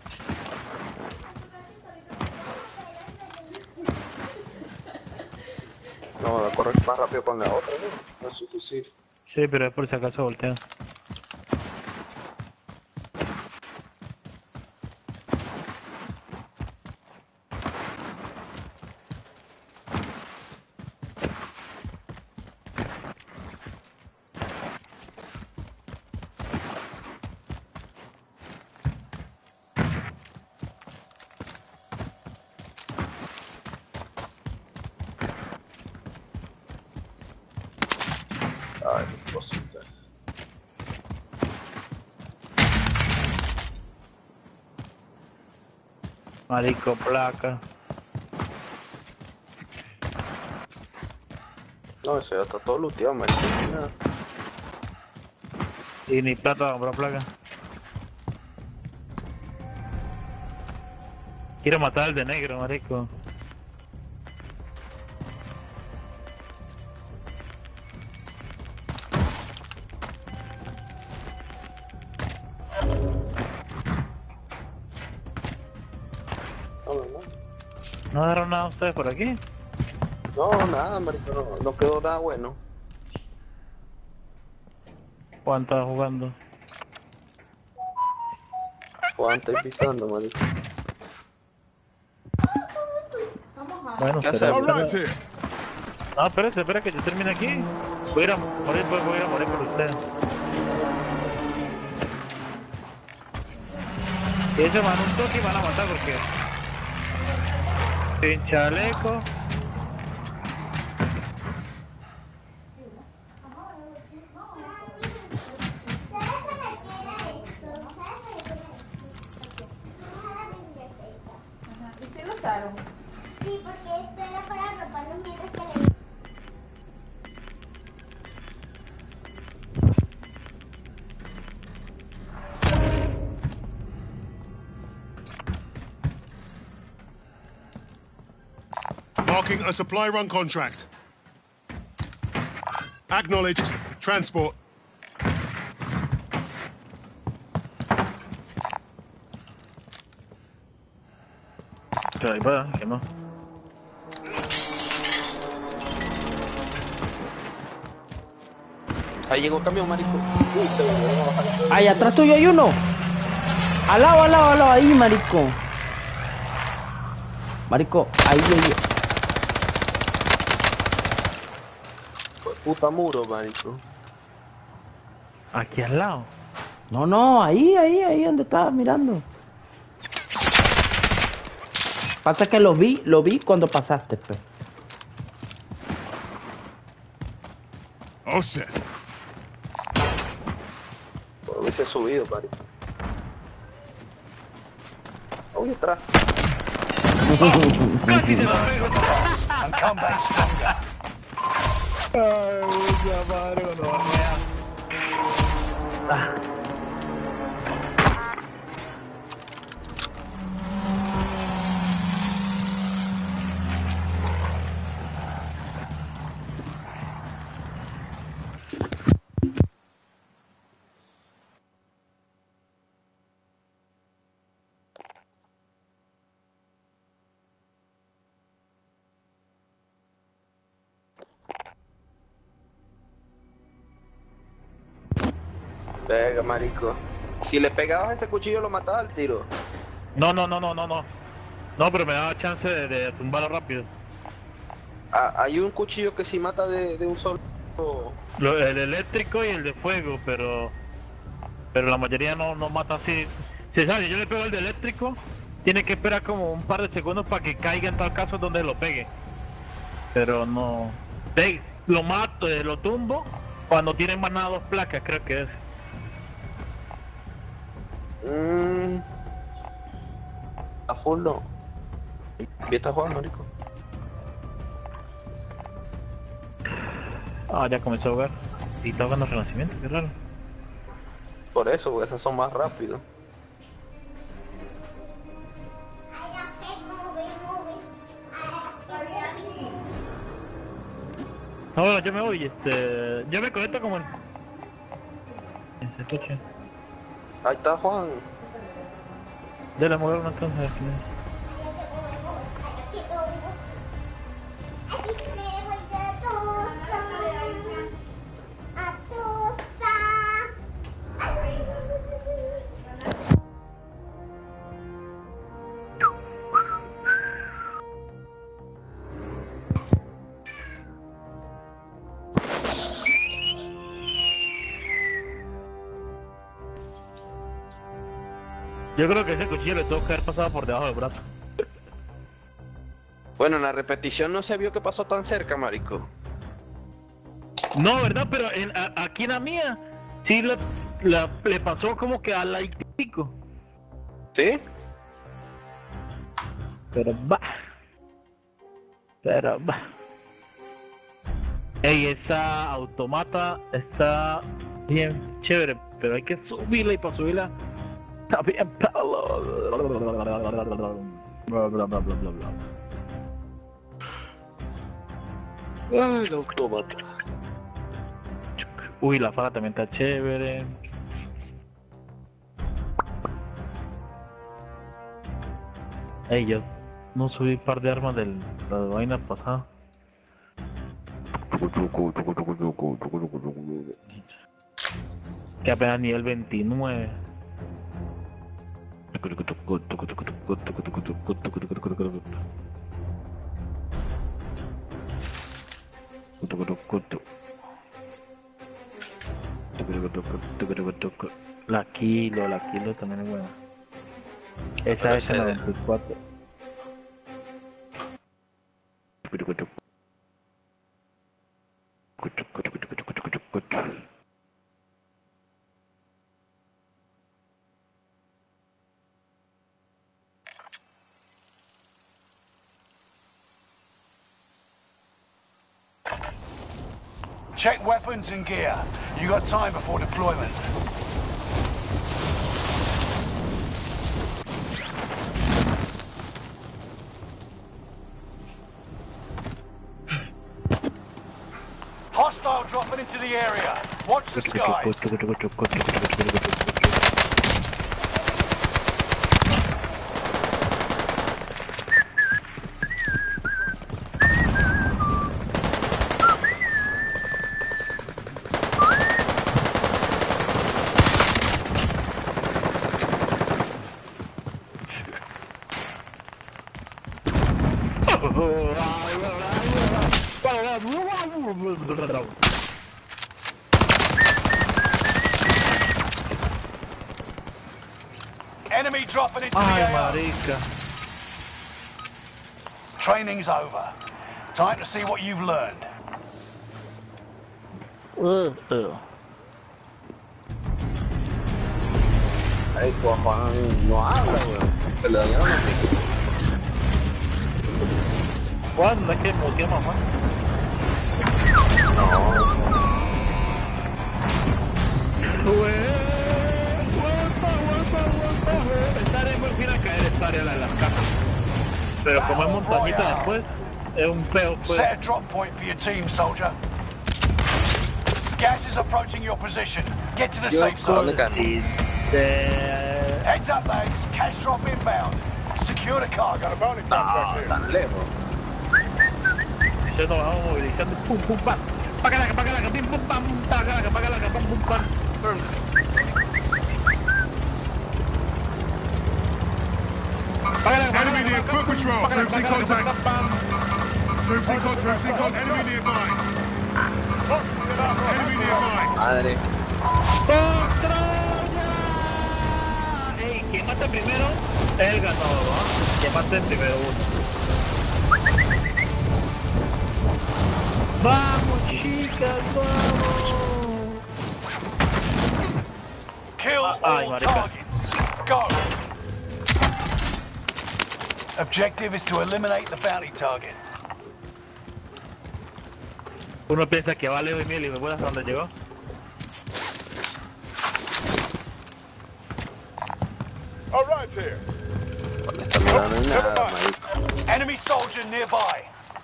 No, voy a correr más rápido con la otra, ¿no? No es suficiente. Sí, pero es por si acaso volteo. Ay, qué cosita. Marico, placa. No, ese ya está todo looteado, marico. Nada. Y ni plata para comprar placa. Quiero matar al de negro, marico. No, no. ¿No agarraron nada ustedes por aquí? No, nada, marico, no quedó nada bueno. ¿Cuánto estás jugando? Juan está invitando, marico. Bueno, ¿Qué será. All hacemos? right here. No, espérate, espera que yo termine aquí. Voy a ir a morir, voy a ir a morir por ustedes. Y ellos van un toque y van a matar porque... Sin chaleco. ¿Y si lo usaron? Sí, porque esto era para roparnos mientras que le... Marking a supply run contract. Acknowledged. Transport. Pero ahí para, ¿qué más? Ahí llegó el camión, marico. Uy, se volvieron a bajar. Ahí atrás tuyo hay uno. Al lado, ahí, marico. Marico, ahí. Puta muro, marico. Aquí al lado. No, ahí donde estabas mirando. Pasa que lo vi cuando pasaste, pues. All set. Lo hubiese subido, marico. Uy, atrás. Casi te lo pego. And come back stronger. Ay, puta madre, cuando bajea. Venga, marico. Si le pegabas ese cuchillo lo matabas al tiro. No. No, pero me daba chance de tumbarlo rápido. Hay un cuchillo que sí mata de un solo. El eléctrico y el de fuego, pero la mayoría no mata así. Si sabes, yo le pego el de eléctrico, tiene que esperar como un par de segundos para que caiga en tal caso donde lo pegue. Pero no. Lo mato, lo tumbo cuando tiene más nada 2 placas, creo que es. A full no. ¿Qué estás jugando, marico? Ya comenzó a jugar. Y está jugando Renacimiento, qué raro. Por eso, porque esos son más rápidos. No, bueno, yo me voy, yo me conecto como en ese coche. Ahí está Juan. De la mover una cosa de Yo creo que ese cuchillo le tuvo que haber pasado por debajo del brazo. Bueno, en la repetición no se vio que pasó tan cerca, marico. No, ¿verdad? Pero aquí en la mía, sí le pasó como que al laitico. ¿Sí? Pero va. Ey, esa automata está bien chévere, pero hay que subirla y para subirla está bien palo. Bla. Ay, la automata. Uy, la faja también está chévere. Ey, yo no subí un par de armas de la vaina pasada. Que apenas nivel 29. La kilo también es buena. Esa es la 24. Check weapons and gear. You got time before deployment. Hostile dropping into the area. Watch the skies. Enemy dropping into the Ay, AO. marica. Training's over. Time to see what you've learned. Ay, Juan no habla, weón. Se le dañaron las pico. Juan, no es que muteamos, Juan. Estaremos bien a caer esta área de las casas. Pero como es montañita después, es un peo pues. Set a drop point for your team, soldier. Gas is approaching your position. Get to the safe zone. Heads up, lads. Cash drop inbound. Secure the cargo. Tan lejos. Entonces nos vamos movilizando. Pum, pum, pam. Pacalaca, pim, pum, pam. Pacalaca, pum, pum, pam. Enemy near foot patrol. Troops in contact. Troops in contact. Enemy nearby. Enemy nearby. Madre. Ey, quien mate primero es el ganador, ¿no? Quien mate primero uno. Vamos, chicas, vamos. Kill Ay, all marica. targets. Go. Objective is to eliminate the bounty target. Uno piensa que vale de miel y me voy hasta donde llegó. Esta mierda no hay nada, marico. Enemy soldier nearby.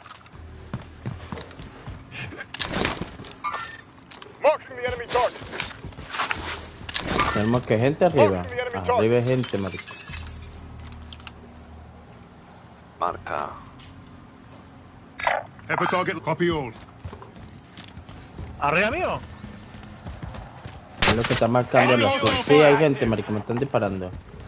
Tenemos que gente arriba. Arriba hay gente, marico. Marca. Head for target. Copy all. ¿Arriba mío? Es lo que está marcando el azul. Sí, hay gente, marico. Me están disparando.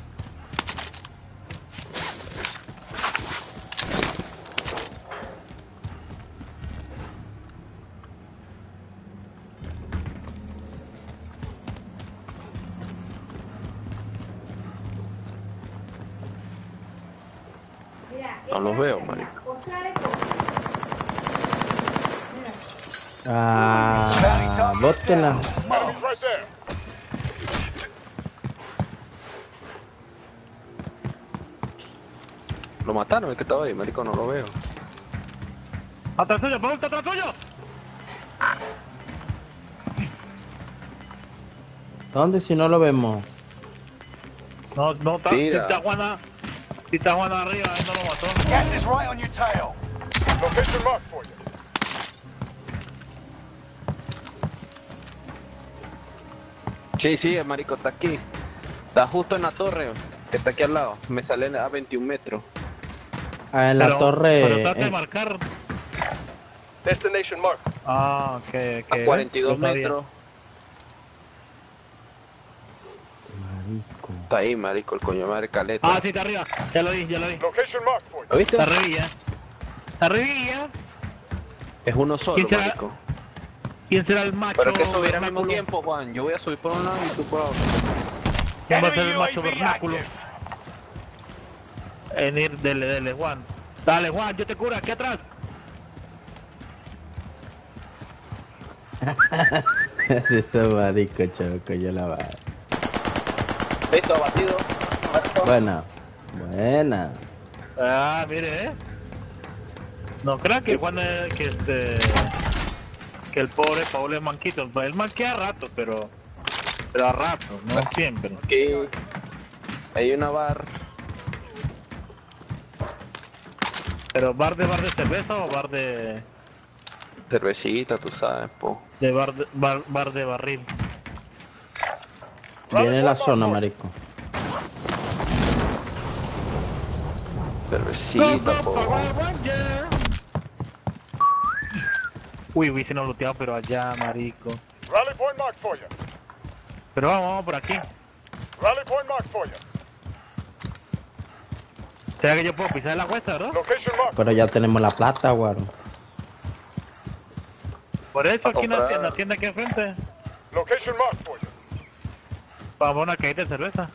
No los veo, marico. Ah, bótela. Lo mataron, el que estaba ahí, marico, no lo veo. ¡Atrás tuyo, Paul, atrás tuyo! ¿Dónde si no lo vemos? No, no, está, Tira. si está Juan arriba, él no lo mató. Gas is right on your tail. Sí, sí, el marico está aquí. Está justo en la torre, que está aquí al lado. Me sale a 21 metros. Ah, en la torre. Pero trata de marcar. Destination mark. Ah, ok. A 42 No sabía. metros. Marico. Está ahí, marico, el coño de madre caleta. Ah, sí, está arriba. Ya lo vi. ¿Lo viste? Está arriba. Está arriba. Es uno solo, ¿Quién será? marico. ¿Quién será el macho? Pero es que subir al mismo vernáculo? tiempo, Juan. Yo voy a subir por un lado y tú por otro. ¿Quién va a ser Enemy el macho UAV vernáculo? active. Dele, Juan. Dale, Juan, yo te curo, aquí atrás. Eso marico, choco, yo la va. Listo, abatido. Buena. Buena. Ah, mire, No creas que Juan es, que el pobre Paul es manquito. Él manquea a rato, pero a rato, no siempre. Aquí hay una bar. Pero bar de cerveza o bar de Cervecita, tú sabes, po. bar de barril. Viene la zona, marico. Cervecita, po. Uy, se nos looteado, pero allá, marico. Pero vamos por aquí. ¿Será que yo puedo pisar la cuesta, verdad? Pero ya tenemos la plata, guaro. Por eso aquí en la comprar. tienda aquí enfrente. Vamos a una cajita de cerveza.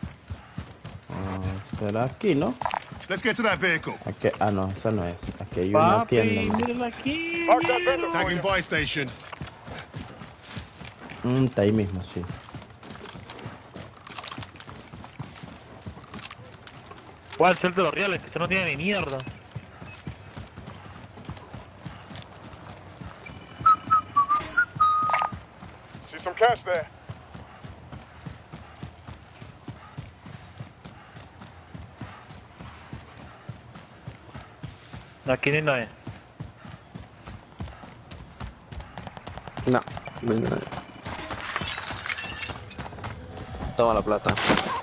Ah, será aquí, ¿no? Let's get to that vehicle. Aquí, no, esa no es. Aquí hay una Papi, tienda. mírala aquí. Tagging buy station. Está ahí mismo, sí. ¿Cuál es el de los reales? Que esto no tiene ni mierda. Aquí ni no es. No, no. Toma la plata.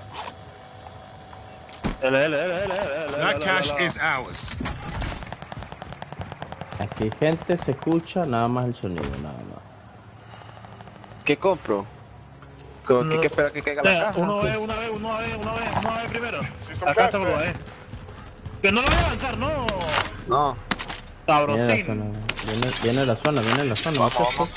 That cash is ours. Aquí gente se escucha nada más el sonido, nada más. ¿Qué compro? ¿Qué hay que esperar que caiga la caja? Una vez primero. Acá se lo Que no lo voy a avanzar, no. No. Sabrosín. Viene la zona, viene la zona. Vamos, vamos.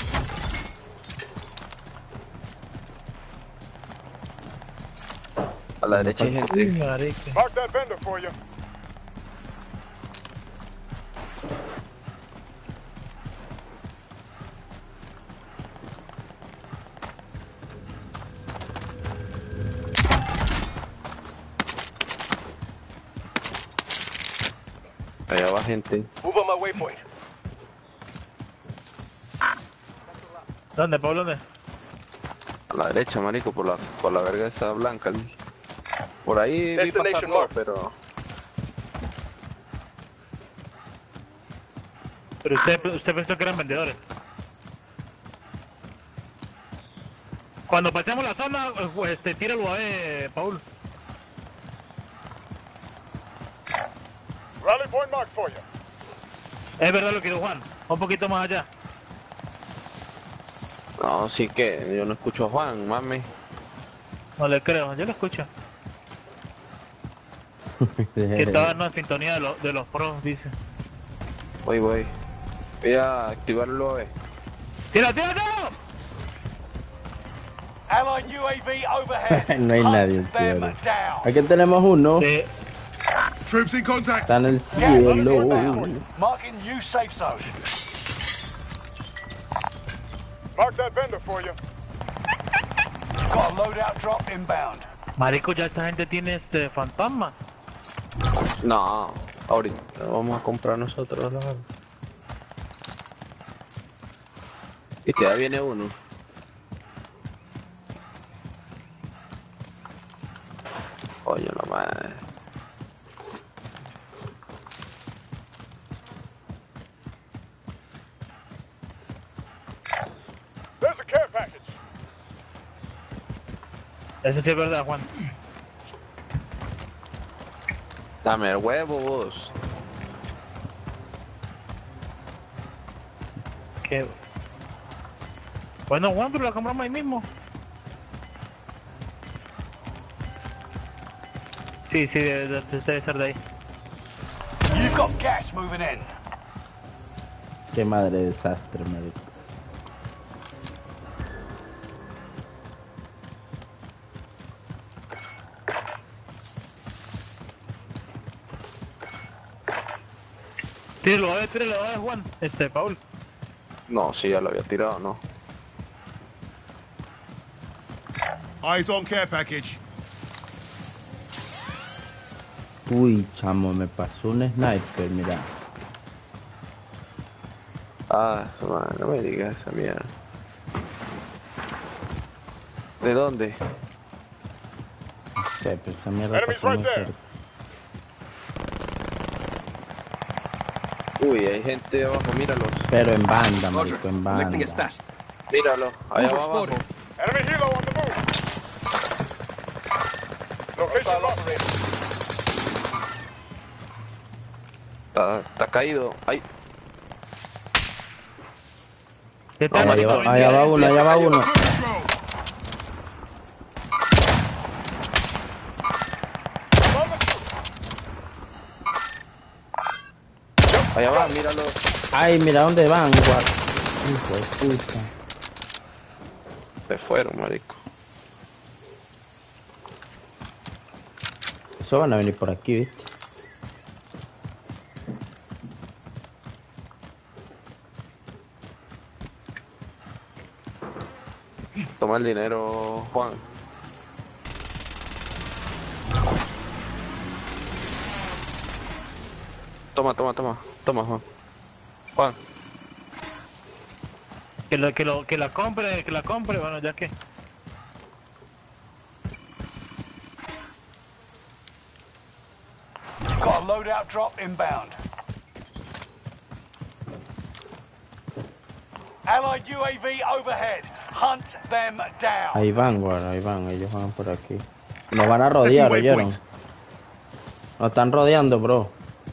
A la derecha hay gente. Uy, marica. Mark that vendor for you. Allá va gente. Move on my waypoint. ¿Dónde, Pablo? ¿Dónde? A la derecha, marico, por la verga esa blanca. Por ahí vi pasar Destination dos, marked. pero... Pero usted pensó que eran vendedores. Cuando pasemos la zona, tíralo a Paul. Rally point marked for you. Es verdad lo que dijo Juan. Un poquito más allá. No, sí que yo no escucho a Juan, mami. No le creo, yo lo escucho. Que estaba en sintonía de los pros, dice. Voy. Voy a activarlo, ¡Tira, tira, tira! Allied UAV overhead. No hay nadie, Hunt them tío. down. Aquí tenemos uno. Sí. Troops in contact. Está en el Gas is cielo. inbound. Marking new safe zone. Mark that vendor for you. Got a loadout drop inbound. Marico, ya esta gente tiene fantasma. No, ahorita vamos a comprar nosotros. Y que ya viene uno. Coño, la madre. There's a care package. Eso sí es verdad, Juan. Dame el huevo, vos. Que... Bueno, Juan, pero la compramos ahí mismo. Sí, debe ser de ahí. You've got gas moving in. Qué madre de desastre, marico. Tíralo, Juan. Paul. No, sí, ya lo había tirado, no. Eyes on care package. Uy, chamo, me pasó un sniper, mira. Ah, man, no me digas esa mierda. ¿De dónde? No sé, pero esa mierda Enemies pasó muy right there. cerca. Uy, hay gente abajo, míralos. Pero en banda, marico, en banda. Míralo, allá abajo. Enemy helo on the move. Location locked. Está caído. Ay, ¿Qué tal, Allá marico? va, allá va uno, allá va uno. Control. allá va, míralo. Ay, mira dónde van, guau. Hijo de puta. Se fueron, marico. Eso van a venir por aquí, ¿viste? Toma el dinero, Juan. Toma, Juan. Juan. Que la compre, bueno, ya que. Got a loadout drop inbound. Allied UAV overhead. Hunt them down. Ahí van, guarda, ahí van, ellos van por aquí. Nos van a rodear, ¿oyeron? Nos están rodeando, bro.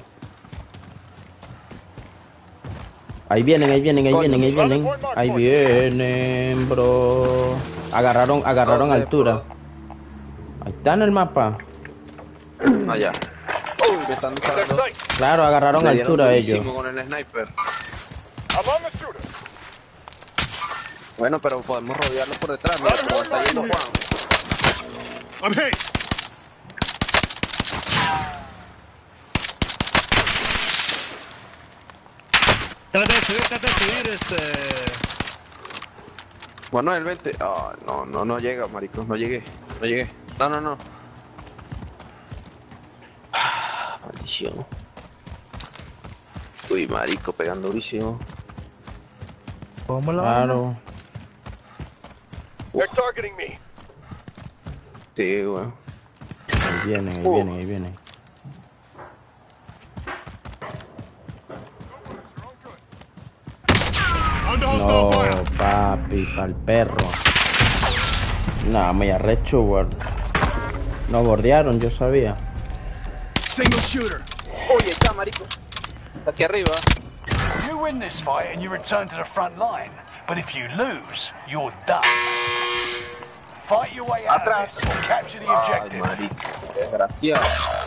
Ahí vienen. Ahí vienen, bro. Agarraron altura. Ahí está en el mapa. Allá. me están disparando. Claro, agarraron Me dieron altura ellos. durísimo con el sniper. Bueno, pero podemos rodearlo por detrás. Mira, como está yendo Juan. I'm hit. Trata de subir, Bueno, el 20. Ah, no llega, marico. No llegué. No. Maldición. Uy, marico, pegando durísimo. ¿Cómo la Claro. They're targeting me. Sí, weón. Ahí vienen. Under hostile fire. No, papi, pa'l perro. Nah, me arrecho, weón. Nos bordearon, yo sabía. Single shooter. Oye, está, marico. Está aquí arriba. You win this fight and you return to the front line. But if you lose, you're done. Fight your way out of this or capture the Ay, objective. marico. Desgraciado.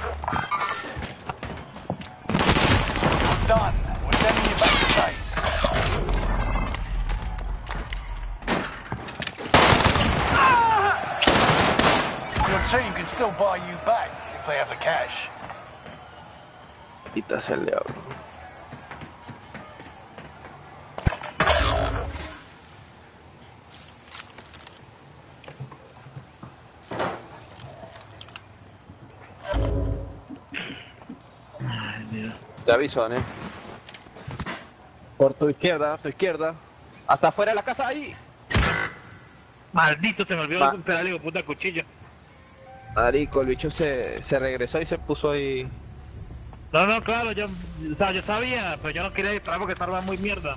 Done. We're sending you back to base. Your team can still buy you back if they have the cash. Quita el diablo. Te aviso, Daniel. Por tu izquierda, Hasta afuera de la casa, ahí. Maldito, se me olvidó Va. un pedal de puta cuchillo. Marico, el bicho se regresó y se puso ahí. No, claro, yo sabía, pero yo no quería disparar porque estaba muy mierda.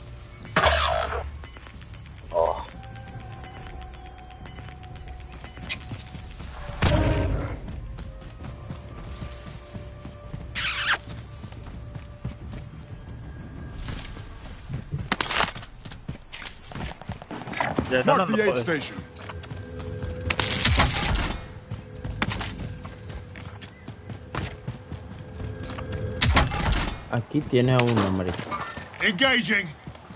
Oh. Mark the aid station. Aquí tiene a uno, marico. Engaging.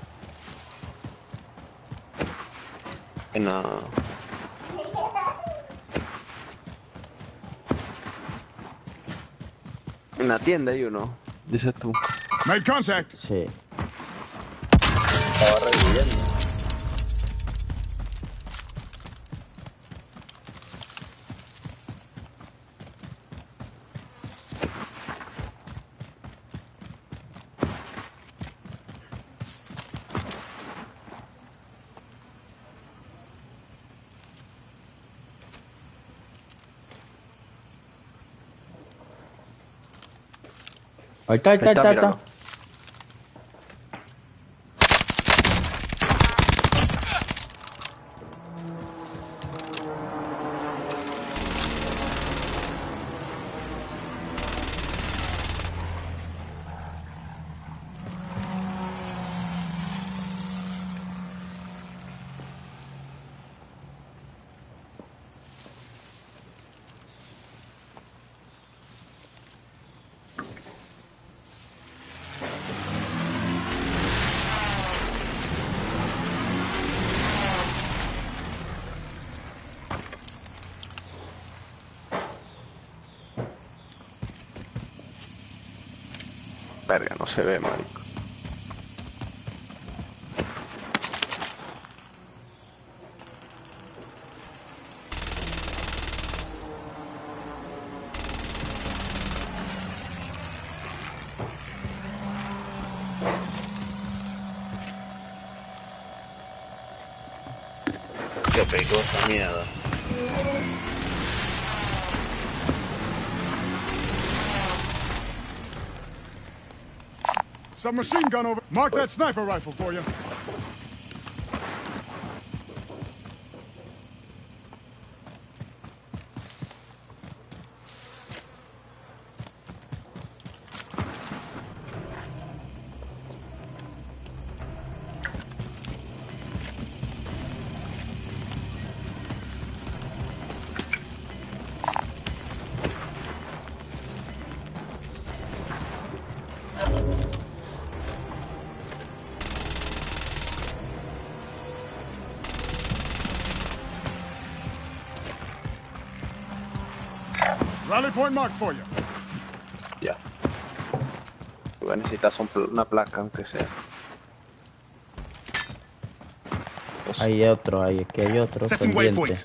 No. En la tienda hay uno, dices tú. Made contact. Sí. Estaba reviviendo. Ahí está. míralo. Verga, no se ve, marico. Qué pegó esa mierda. Submachine gun over. Mark that sniper rifle for you. Rally point marked for you. Ya. Voy a necesitar una placa, aunque sea. Hay otro, aquí hay otro Setting pendiente. waypoint.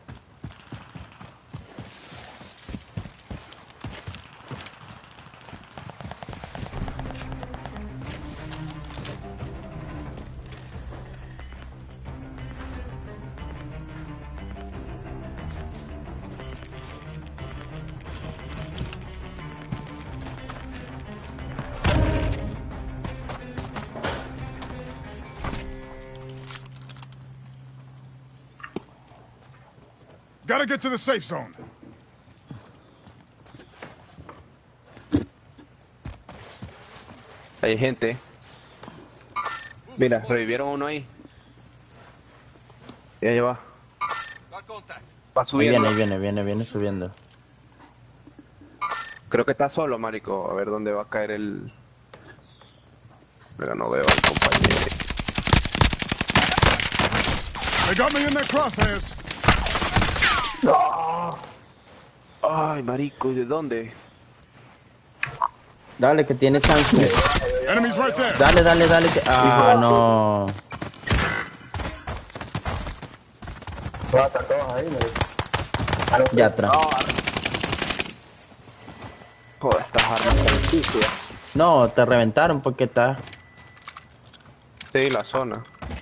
Gotta get to the safe zone. Hay gente. Mira, revivieron uno ahí. Y ahí va. Va Ahí subiendo. viene subiendo. Creo que está solo, marico. A ver dónde va a caer el... Pero no veo al compañero. They got me in their crosshairs. Ay, marico, ¿y de dónde? Dale, que tiene chance. Enemies right there. Dale. Ah, no. Ya atrás. Joder, estas armas están sucias. No, te reventaron porque estás... Sí, la zona.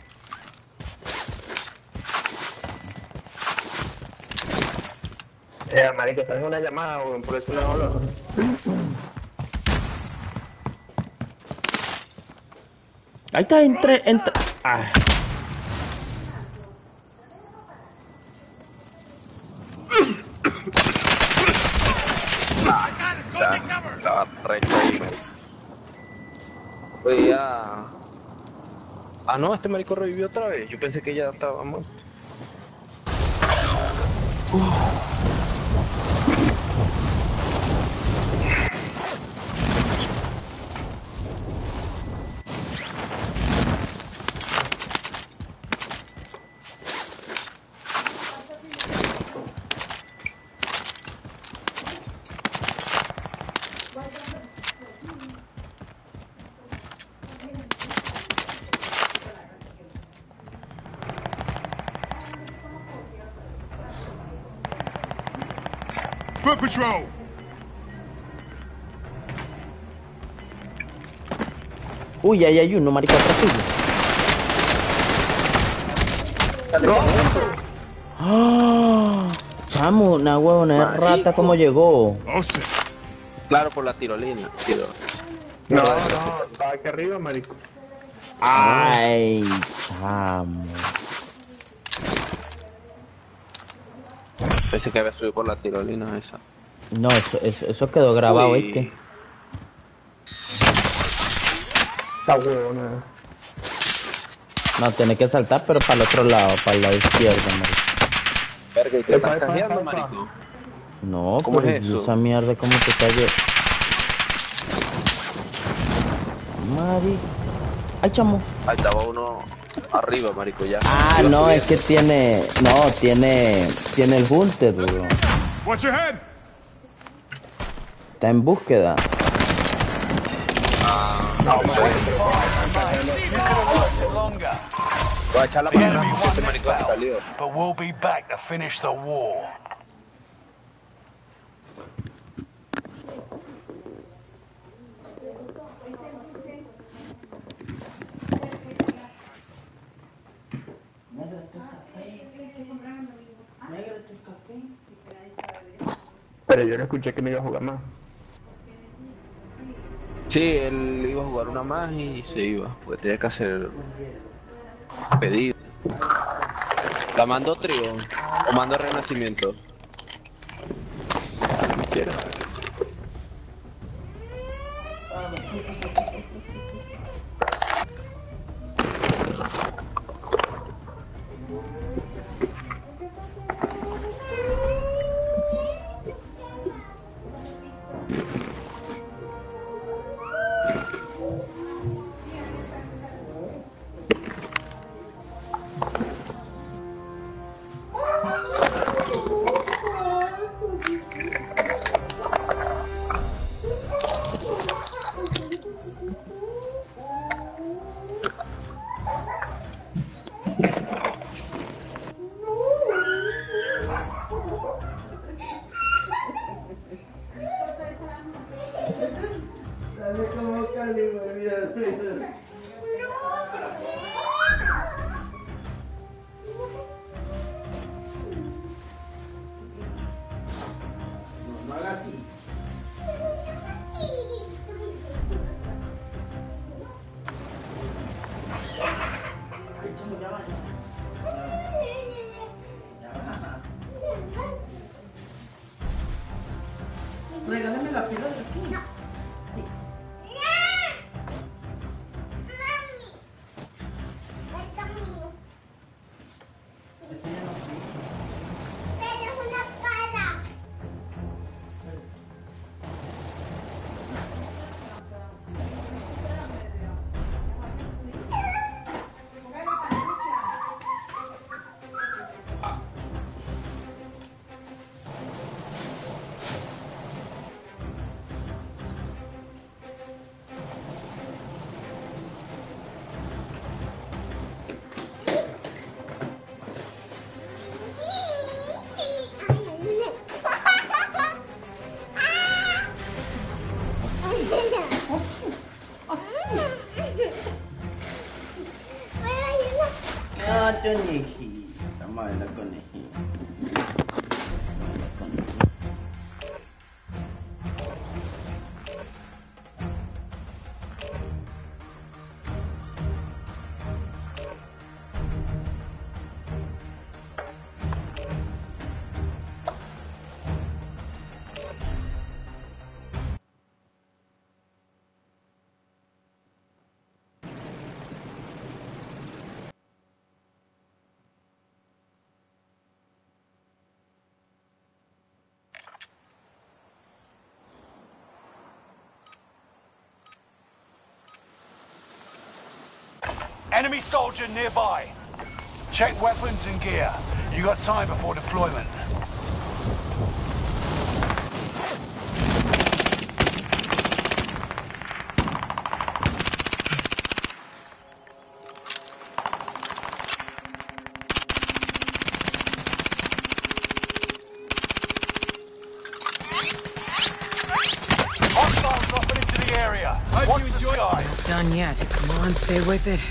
Marico, estás en una llamada, weón, por eso no hablo. Ahí está, entre... Ah. Estaba recho ahí, marico. Oye, ya... Ah, no, este marico revivió otra vez. Yo pensé que ya estaba muerto. Foot patrol. Uy, ahí hay uno, marica, atrás tuyo. ¡Ah! Chamo, una huevona de rata, ¿cómo llegó? Oh, shit. Claro, por la tirolina. No, estaba aquí arriba, marico. Ay, chamo. Pensé que había subido por la tirolina esa. No, eso quedó grabado, Uy. ¿viste? Está huevona. No, tenés que saltar, pero para el otro lado, para el lado izquierdo, marico. Verga, ¿y te estás Epa, cajeando, epa. marico? No, ¿Cómo pero es eso? esa mierda, ¿cómo te cayó? Marico. Ay, chamo. Ahí estaba uno arriba, marico, ya. Ah, Iba no, es subiendo. que tiene el hunter, bro. Watch your head. Está en búsqueda. You could have lasted longer. Voy a echar la The palabra enemy porque este won this marico se salió. battle, but we'll be back to finish the war. Pero yo no escuché que no iba a jugar más. Sí, él iba a jugar una más y se iba, porque tenía que hacer pedido. ¿La mando Trio o mando Renacimiento? Como quiera. No haga así. Ay, chamo, ya va. Ya va. Regálame la pila de aquí. Ah, conejita, mala conejita. Mala conejita. Enemy soldier nearby. Check weapons and gear. You got time before deployment. Hostiles dropping into the area. Watch the sky. Done yet. Come on, stay with it.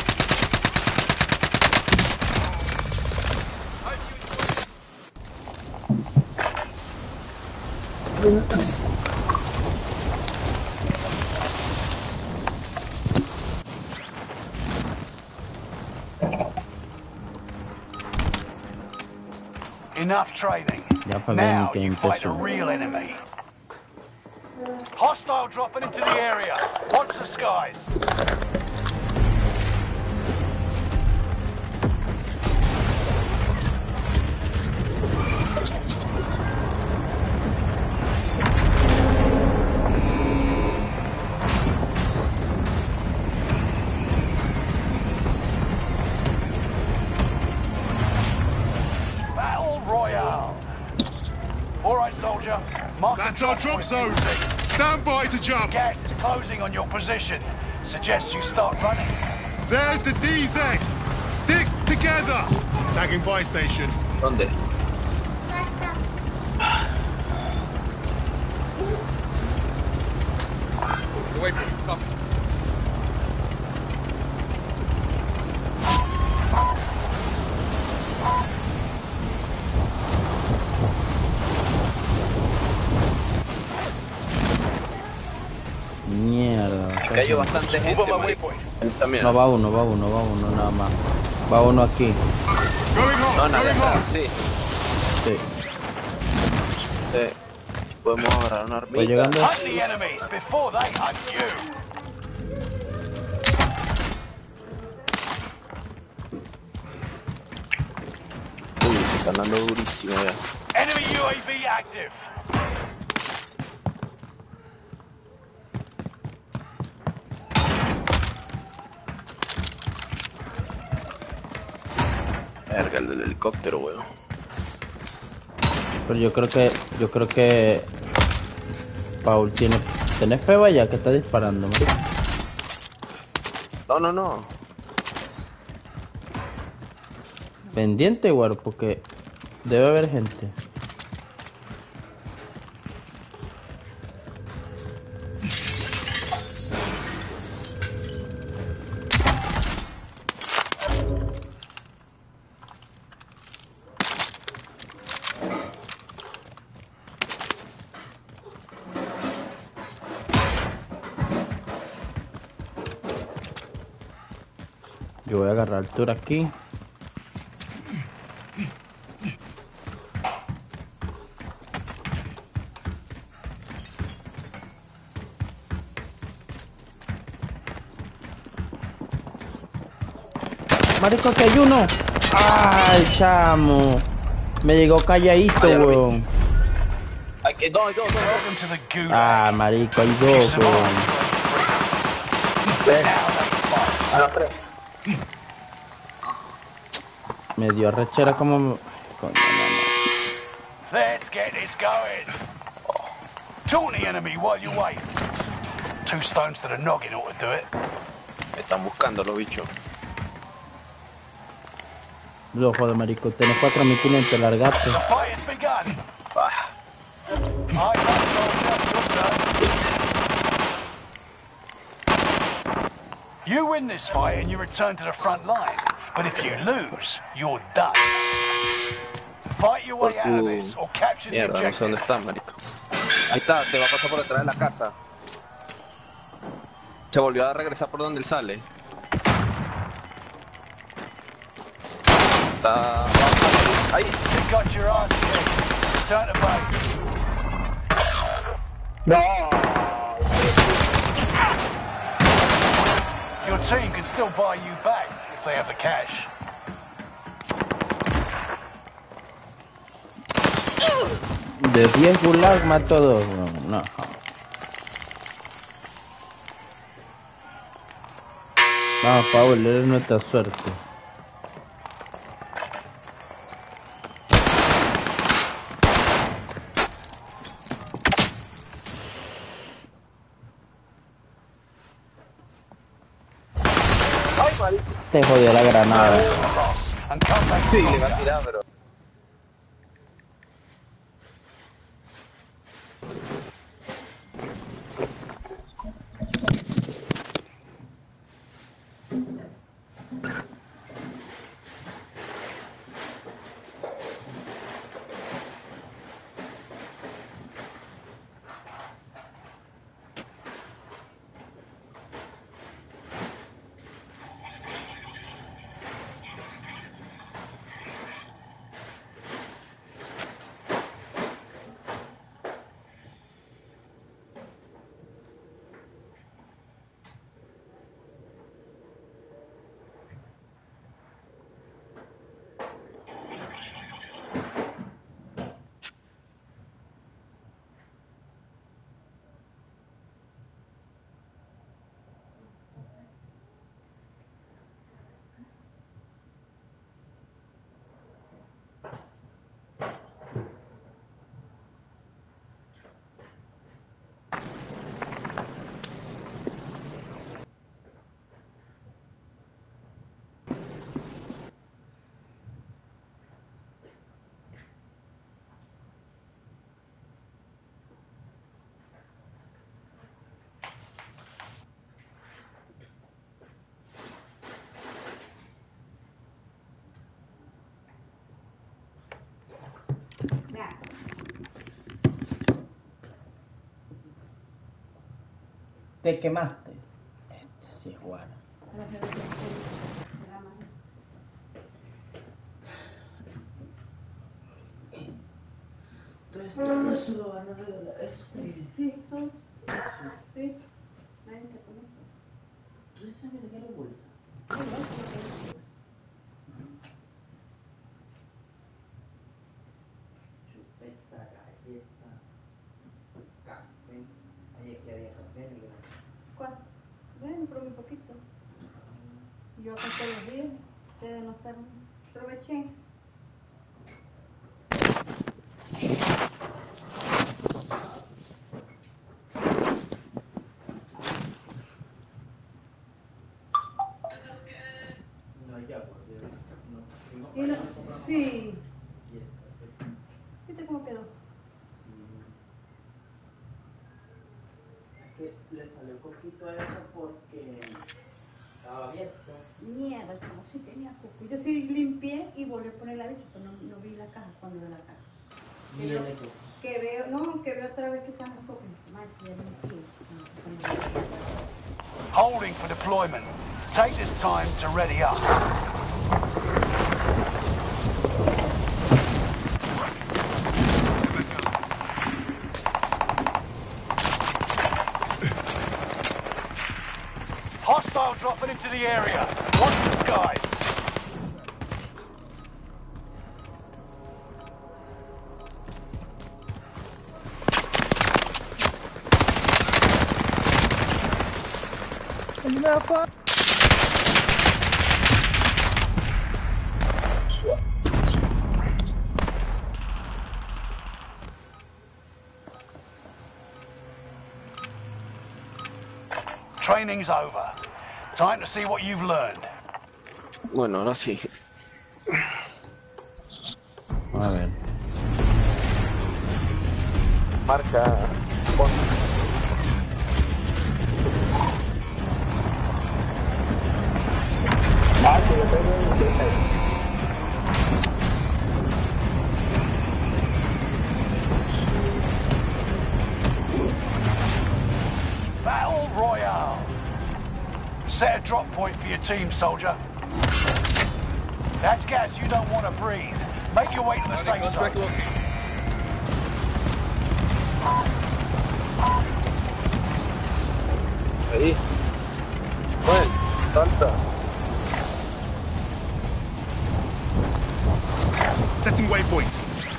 Enough training. Ya fue Now bien you fight a intenso. real enemy. Hostile dropping into the area. Watch the skies. Battle Royale. All right, soldier. Mark the That's our drop point zone. for your team. Stand by to jump. Gas is closing on your position. Suggest you start running. There's the DZ. Stick together. Tagging buy station. ¿Dónde? Away from you. Come. Mierda. Cayó bastante gente, marico. También. No, va uno nada más. Va uno aquí. Going hot. No, nada, Going hot. sí. Sí. Sí. Podemos agarrar una Voy armita. llegando. Hunt the enemies before they hunt you. Uy, se están dando durísimo ya. Enemy UAV active. Verga, el del helicóptero, weón. Pero yo creo que Paul ¿tenés peba ya que está disparando, marico? No. Pendiente, güey, porque debe haber gente. Yo voy a agarrar altura aquí. Marico, que hay uno. Ay, chamo. Me llegó calladito, weón. Hay dos. Welcome to the gulag. Ah, marico, hay dos, weón. A los tres. Me dio arrechera como... Coño, Let's get this going. Taunt the enemy while you wait. 2 stones to the noggin ought to do it. Me están buscando los bichos. no, joder, marico. Tenés 4.500, largate. The fight has begun. Ah, I can't You win this fight and you return to the front line. But if you lose, you're done. Fight your way out of this or capture the mierda, no sé objective. dónde está, marico. Ahí está, te va a pasar por detrás de la casa. Se volvió a regresar por donde él sale. Está... ahí. You got your ass kicked. Return to base. No. Your team can still buy you back if they have the cash. De 10 gulag mato 2, no. Vamos, Paul, eres nuestra suerte. Te jodió la granada. And come back Sí, le va a stronger. tirar, pero... ¿Te quemaste? Este sí es bueno. Entonces lo van a regalar. Sí, todos. Sí. Nadie se come eso. ¿Tú sabes de qué era bolsa? Chupeta, galleta, café. Ahí aquí había café negro. ¿Cuál? Ven, probé un poquito. Yo acá todos los días. Ustedes no están. Aproveché. No hay agua, Y lo- sí. ¿Viste cómo quedó? Es que le salió coquito a eso porque estaba abierto. Mierda, como si tenía cuco. Yo sí limpié y volví a poner la leche, pero no vi la caja cuando de la caja. Mira que Que veo, no, que veo otra vez que están los copies. Holding for deployment. Take this time to ready up. Hostile dropping into the area. Watch the skies. Training's over. Time to see what you've learned. Bueno, ahora sí. A ver. Marca. Pon. Ah, que le pego en el Battle Royale. Set a drop point for your team, soldier. That's gas you don't want to breathe. Make your way to the safe zone. ahí. Bueno, salta. Setting waypoint.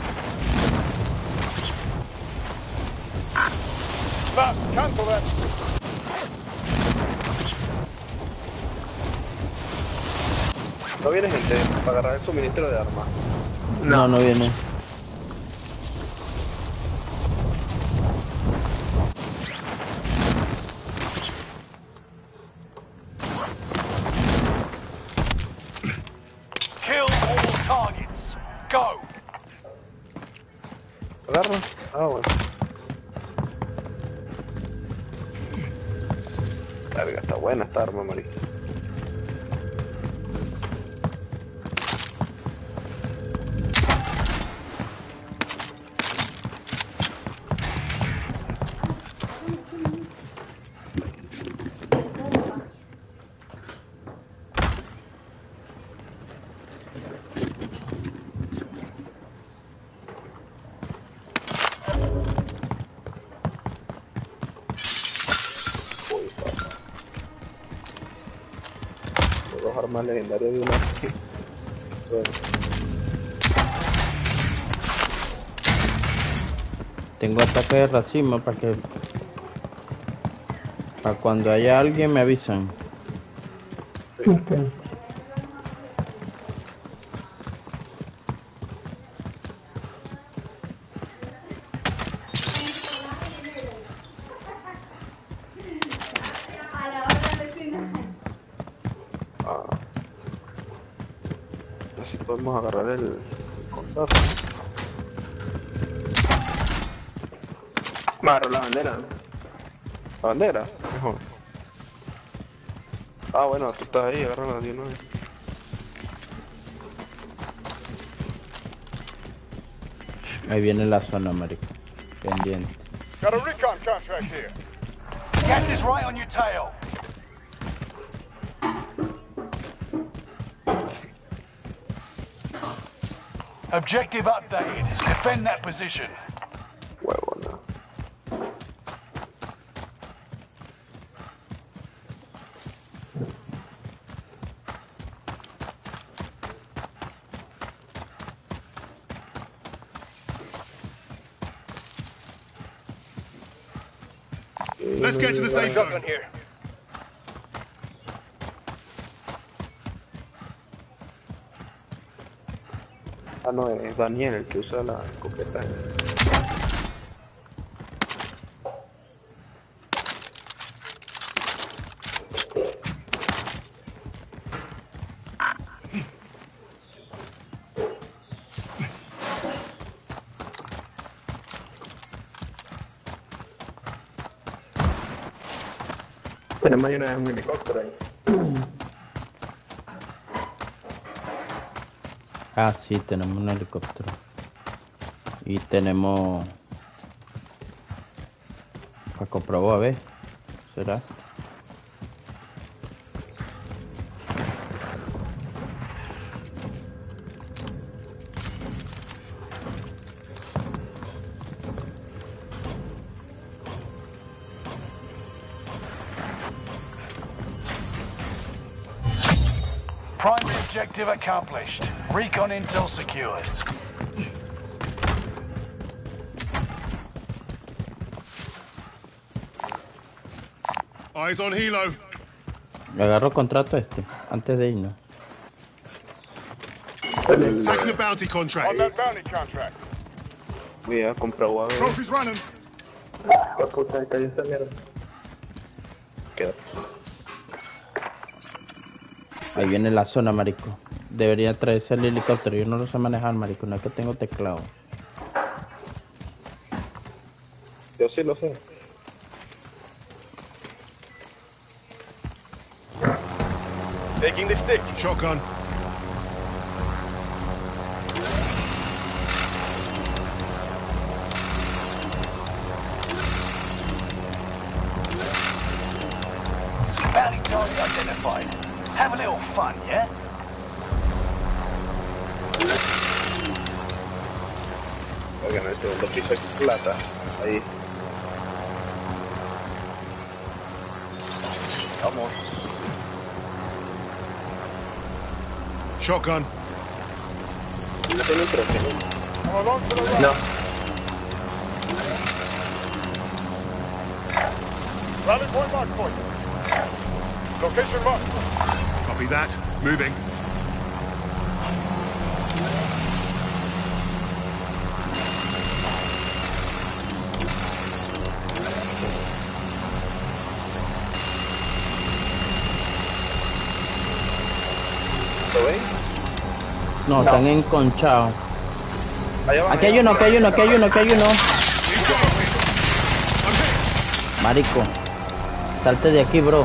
Cancel that. No viene gente para agarrar el suministro de armas. No, no viene. Kill all targets. Go. ¿Agarra? Ah, bueno. Carga, está buena esta arma, Mari. Dos armas legendarias de una. Tengo ataque de racimo para que... Para cuando haya alguien me avisan. Así podemos agarrar el contacto. Agarro la bandera. ¿La bandera? Mejor. Ah, bueno, tú estás ahí, agárrala de una vez. Ahí viene la zona, marico. Pendiente. Got a recon contract here. Gas is right on your tail. Objective updated. Defend that position. Huevona. Let's get to the safe zone. Here. Ah, no, es Daniel el que usa la escopeta esa. Tenemos ahí un helicóptero ahí. Ah, sí, tenemos un helicóptero. Y tenemos Paco probó a ver. ¿Será? Primary objective accomplished. Recon intel secured. Eyes on Hilo. Le agarro contrato antes de irnos. Taking a bounty contract. bounty contract. Voy a comprar UAV. Trophies running. Puta, cayó esta mierda. Queda. Ahí viene la zona, marico. Debería traerse el helicóptero. Yo no lo sé manejar, marico. No es que tengo teclado. Yo sí lo sé. Taking the stick. Shotgun. Bounty target identified. Have a little fun, yeah? Oigan, el segundo piso es plata. Ahí. Vamos. Shotgun. No tiene intro, No. Rally point mark point. Location mark. Copy that. Moving. ¿Lo ven? No, están enconchados. Allá van, Aquí hay uno, aquí hay uno, aquí hay uno, aquí hay uno. Marico. Salte de aquí, bro.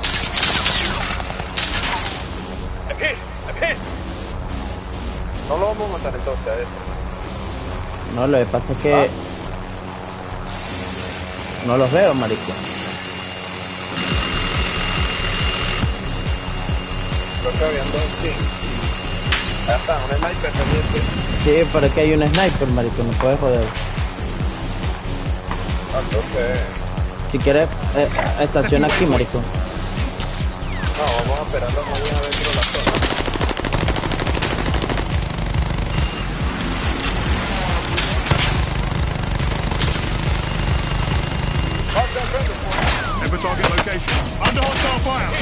Aquí. No lo vamos a matar entonces a este. No, lo que pasa es que... No los veo, marico. Lo está viendo, sí. Ahí está, un sniper pendiente. Sí, pero es que hay un sniper, marico. No puedes joder. Entonces... Si quieres, estaciona aquí, marico. No, vamos a esperar los mayas adentro de la zona. Ever target location. Under hostile fire.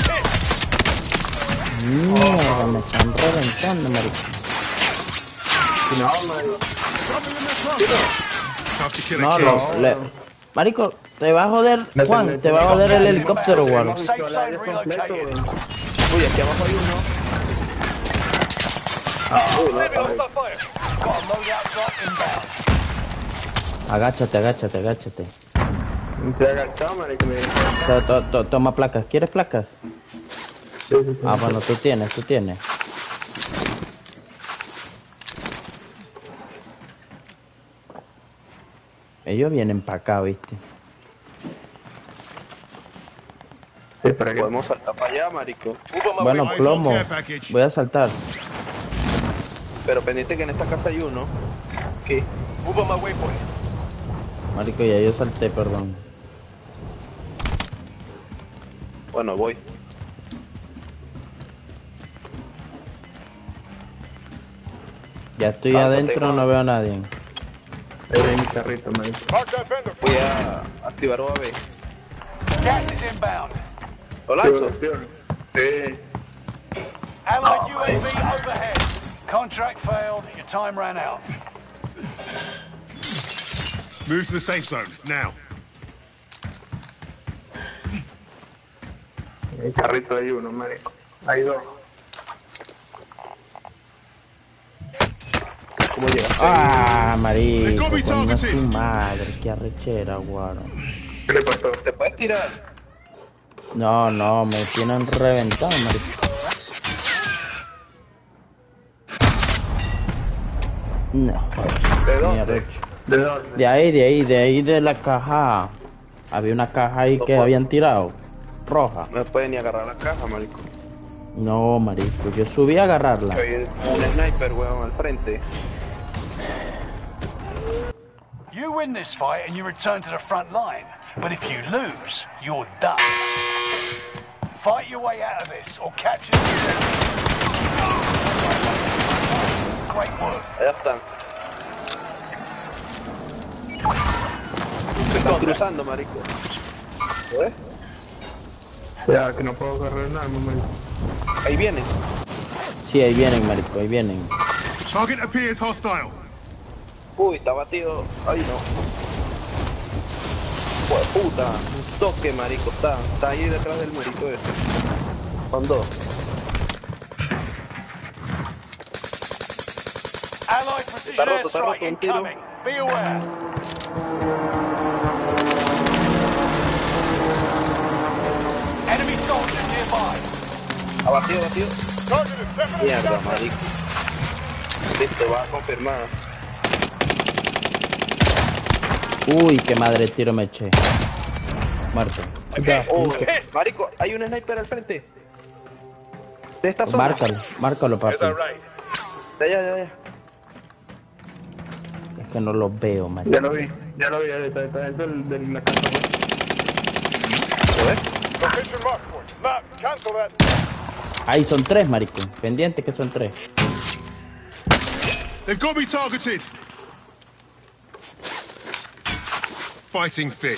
Mierda, me están reventando, marico. Tough to kill No, a kill. Marico, te va a joder, Juan, te va a joder el helicóptero, guaro. Safe zone relocated. Uy, aquí abajo hay uno. Got a loadout drop inbound. Agáchate, agáchate, agáchate. Estoy agachado, marico. Toma placas, ¿quieres placas? Ah, bueno, tú tienes. Ellos vienen para acá, ¿viste? Sí, para que podemos saltar para allá, marico. Bueno, plomo. Voy a saltar. Pero pendiente que en esta casa hay uno. ¿Qué? Move on my waypoint. Marico, ya yo salté, perdón. Bueno, voy. Ya estoy adentro, no veo a nadie. Ahí mi carrito, marico. Voy a activar OAV. Gas is inbound. ¿Lo lanzo? Sí. Allied UAV overhead. Contract failed. Your time ran out. Move to the safe zone, now. En el carrito hay uno, marico. Hay dos. ¿Cómo llegas? Ah, marico, coño tu madre, qué arrechera, guaro. ¿Qué le pasó? ¿Te puedes tirar? No, me tienen reventado, marico. No, ¿De ni dónde? arrecho. ¿De dónde? De ahí de la caja. Había una caja ahí que habían tirado. Roja. No puede ni agarrar la caja, marico. No, marico. Yo subí a agarrarla. Hay un sniper, weón, al frente. You win this fight and you return to the front line. But if you lose, you're done. Fight your way out of this or capture the objective. Great work. Allá están. Se están cruzando, marico. ¿Ves? Ya, que no puedo agarrar nada, marico. Ahí vienen. Sí, ahí vienen, marico, ahí vienen. Target appears hostile. Uy, está batido. Ay, no. Joder, puta. Un toque, marico. Está ahí detrás del murito ese. Con dos. Allied precision airstrike incoming. Be aware. Enemy soldier nearby. Abatido. Mierda, marico. Listo, va a confirmar. Uy, qué madre tiro me eché. Muerto. Marico, hay un sniper al frente. De esta zona. Márcalo, papi. Ya. Es que no los veo, marico. Ya lo vi, está dentro de la casa, güey. ¿Lo ves? Location mark point. Map, cancel that. Ahí son tres, marico. Pendiente que son tres. They've got me targeted. Fighting fit.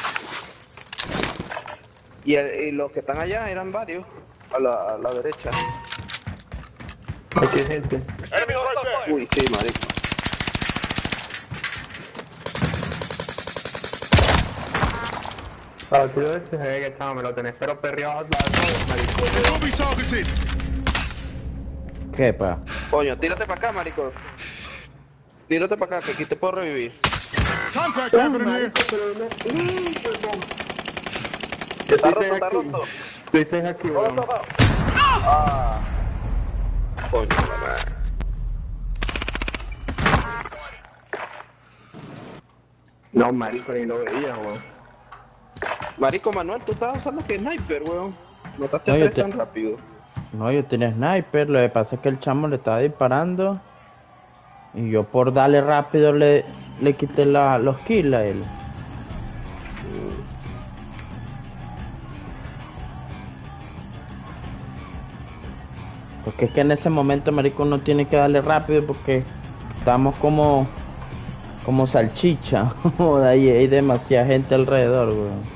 Y los que están allá eran varios. A la derecha. Aquí hay gente. Enemy right there. Uy, sí, marico. Ah, tú ese se ve que estaba, me lo tenés, pero perreado a todos, marico. They've got me targeted. ¿Qué, pa? Coño, tírate para acá, marico. Tírate para acá, que aquí te puedo revivir. Contact happening here. Está roto. Tú dices aquí, weón. Ah. Coño, la madre. No, marico, ni lo veía, weón. Marico Manuel, tú estabas usando que sniper, weón. No te No, yo atreves tan rápido. No, yo tenía sniper. Lo que pasa es que el chamo le estaba disparando. Y yo por darle rápido le quité los kills a él. Porque es que en ese momento, marico, uno tiene que darle rápido porque estamos como salchicha. Ahí hay demasiada gente alrededor, weón.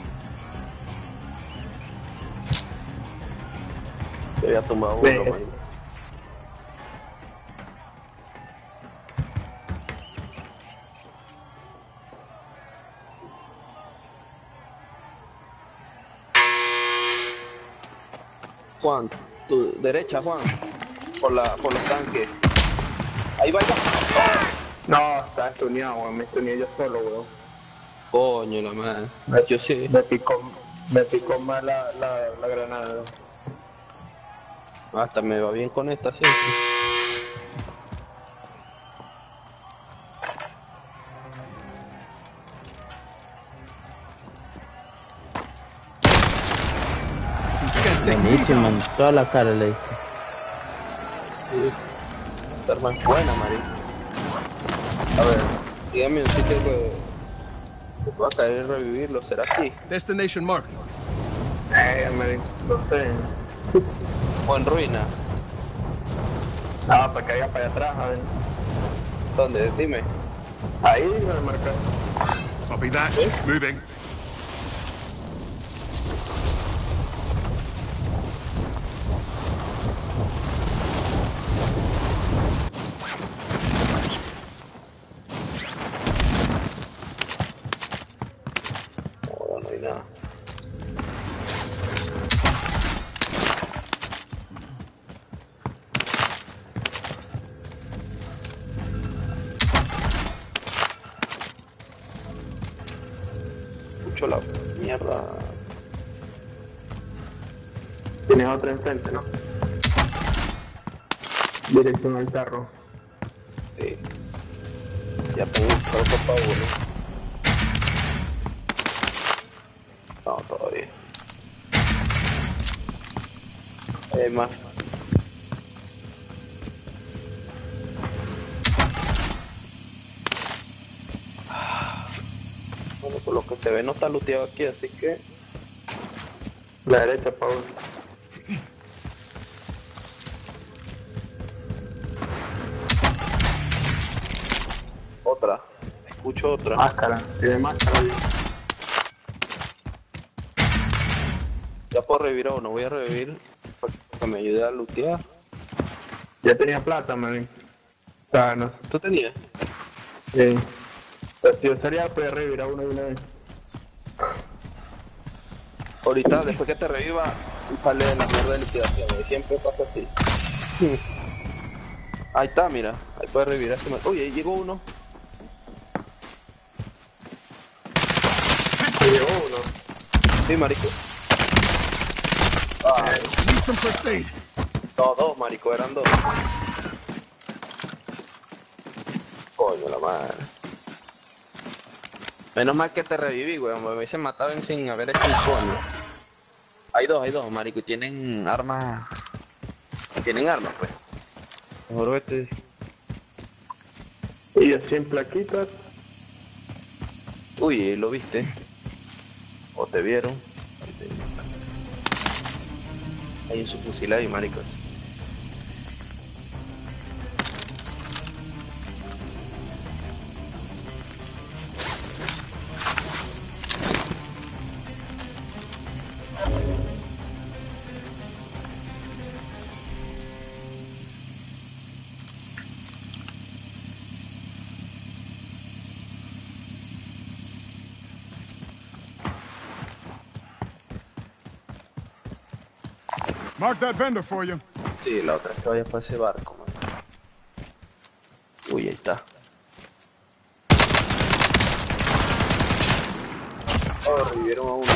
Te había tomado uno, marico. Juan, tu derecha, Juan. Por los tanques. Ahí va. No, está estuneado, weón. Me estuneé yo solo, weón. Coño, la madre. Yo sí. Me picó mal la granada. Hasta me va bien con esta, sí. Buenísimo, en toda la cara le diste. Sí. Esta arma es buena, marico. A ver, dígame un sitio que pueda caer y revivirlo. ¿Será aquí? Destination marked. Marico, no sé. ¿O en ruina? Ah, para que haya para allá atrás, a ver. ¿Dónde? Dime. Ahí me marca. Copy that. Moving. No hay nada. Escucho la mierda. Tienes otra enfrente, ¿no? Dirección al carro. Sí. Ya tengo un cuerpo para uno. hay más. Bueno, por lo que se ve no está looteado aquí, así que... La derecha, Paul. Otra. Escucho otra. Máscara. Tiene máscara. Ya puedo revivir a uno. Voy a revivir para que me ayude a lootear. Ya tenía plata, man. O sea, no. ¿Tú tenías? Sí. Pero si yo estaría, podía revivir a uno de una vez. Ahorita, después que te reviva, sale la mierda de liquidación. Siempre pasa así. Ahí está, mira. Ahí puedes revivir a este man. Oye, ahí llegó uno. Llegó uno. Sí, marico. Need some first aid. No, dos, marico, eran dos. Coño, la madre. Menos mal que te reviví, weón, me hubiesen matado sin haber hecho un coño. Hay dos, marico, y tienen armas... Tienen armas, pues. Mejor vete. Y yo sin plaquitas. Uy, ¿lo viste? ¿O te vieron? Hay en su fusil ahí, maricos. Mark that vendor for you. Sí, la otra es que vaya para ese barco, man. Uy, ahí está. Oh, revivieron a uno.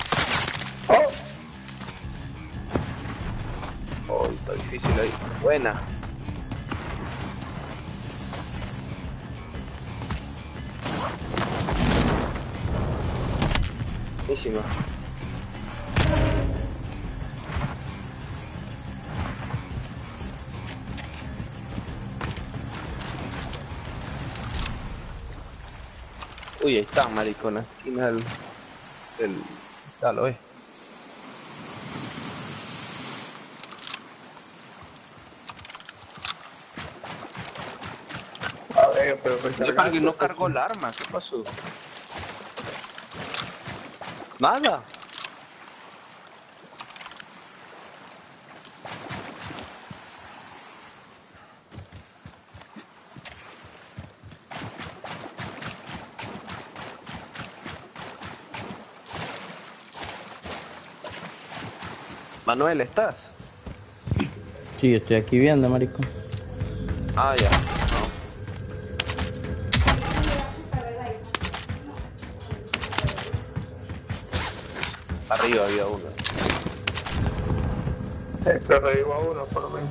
Oh, está difícil ahí. Buena. Buenísima. Uy, ahí está, marico, en la esquina del... Ya lo ves. A ver, pero pues Alguien no cargó el arma, ¿qué pasó? Nada. Manuel, ¿estás? Sí, estoy aquí viendo, marico. Ah, ya. No. Arriba había uno. Pero revivo a uno, por lo menos.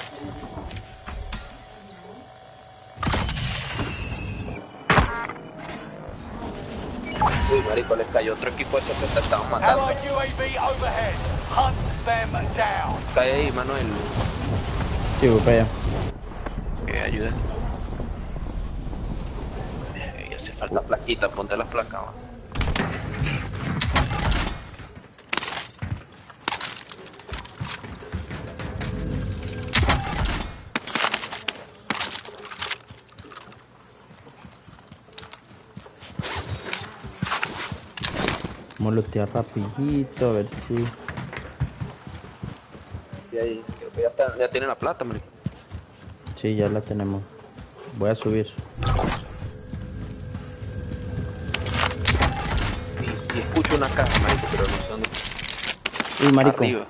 Uy, marico, les cayó otro equipo de esos que te estaban matando. Allied UAV overhead. Hunt them down. Cae ahí, Manuel. Sí, voy para allá. Que ayuda. Y hace falta plaquita, ponte las placas, man. Vamos a lootear rapidito, a ver si... Y ahí, creo que ya tienen la plata, marico. Sí, ya la tenemos. Voy a subir. Y escucho una caja, marico, pero no son... Uy, marico. Arriba.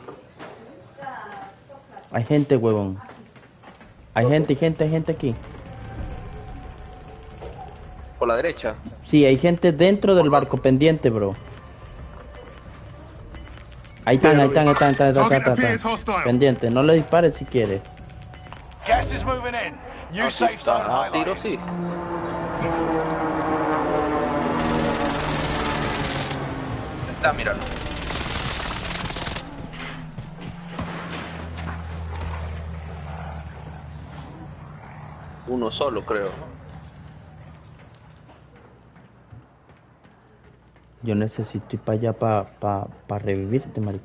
Hay gente, huevón. Hay gente aquí. Por la derecha. Sí, hay gente dentro del barco pendiente, bro. Ahí están. Pendiente, no le dispares si quiere. Gas is moving in. New safe zone Tiro highlighted. sí. Está, míralo. uno solo, creo. Yo necesito ir para allá para revivirte, marico.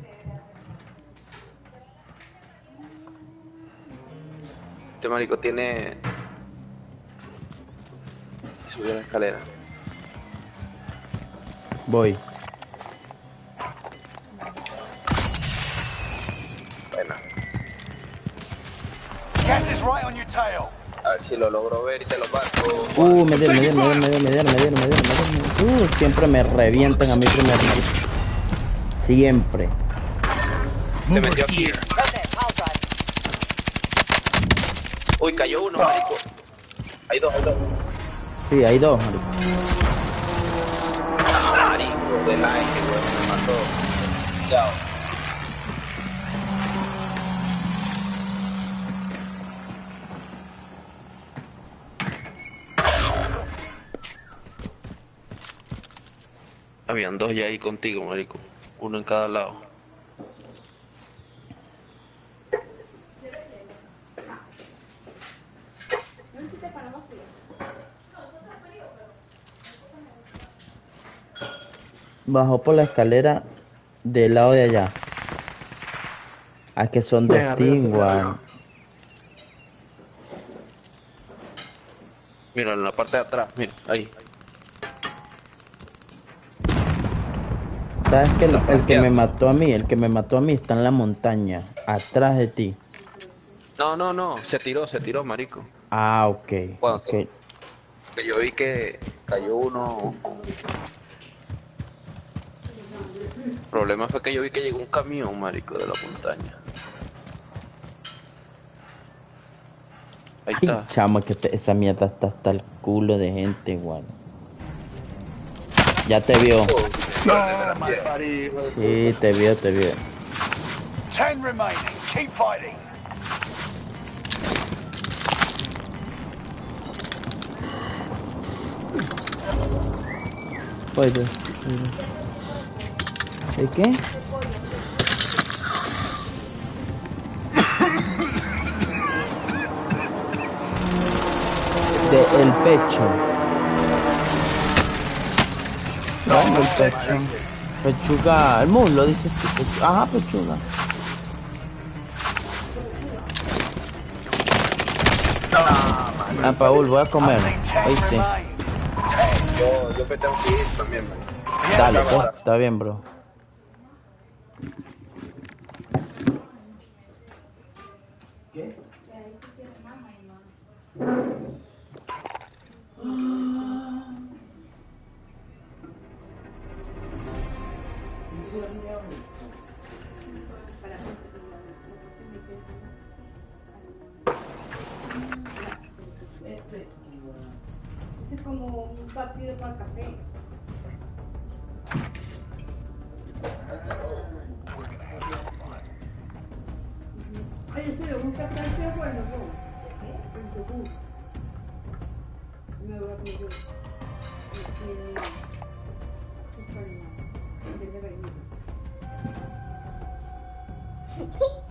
Este marico tiene... Subió la escalera. Voy. Bueno. Gas is right on your tail. A ver si lo logro ver y te lo paso. Me dieron. Siempre me revientan a mí primero. Siempre. Se metió aquí. Uy, cayó uno, marico. Hay dos. Sí, hay dos, marico. Marico, del aire, güey, me mató. Chao. Habían dos ya ahí contigo, marico. Uno en cada lado. Bajó por la escalera del lado de allá. Ah, que son dos team, guay. Mira, en la parte de atrás, mira, ahí. ¿Sabes que el que me mató a mí, está en la montaña, atrás de ti? No, se tiró, marico. Ah, ok. Bueno, Okay. Que yo vi que cayó uno. El problema fue que yo vi que llegó un camión, marico, de la montaña. Ahí Ay, está. chamo, que esa mierda está hasta el culo de gente, igual. Ya te vio. Sí, te vio. 10 remaining. Keep fighting. Oye. ¿De qué? El pecho. Bueno, el pecho. Pechuga, el muslo, dices tú. Ajá, pechuga. Ah, Paul, voy a comer. ¿Oíste? Yo me tengo que ir también, man. Dale, pues, está bien, bro. ¿Qué? Es como un batido para café. Ay, en serio, un café es bueno, ¿no? Un yogur. Una duda con yogur. Tiene vainilla.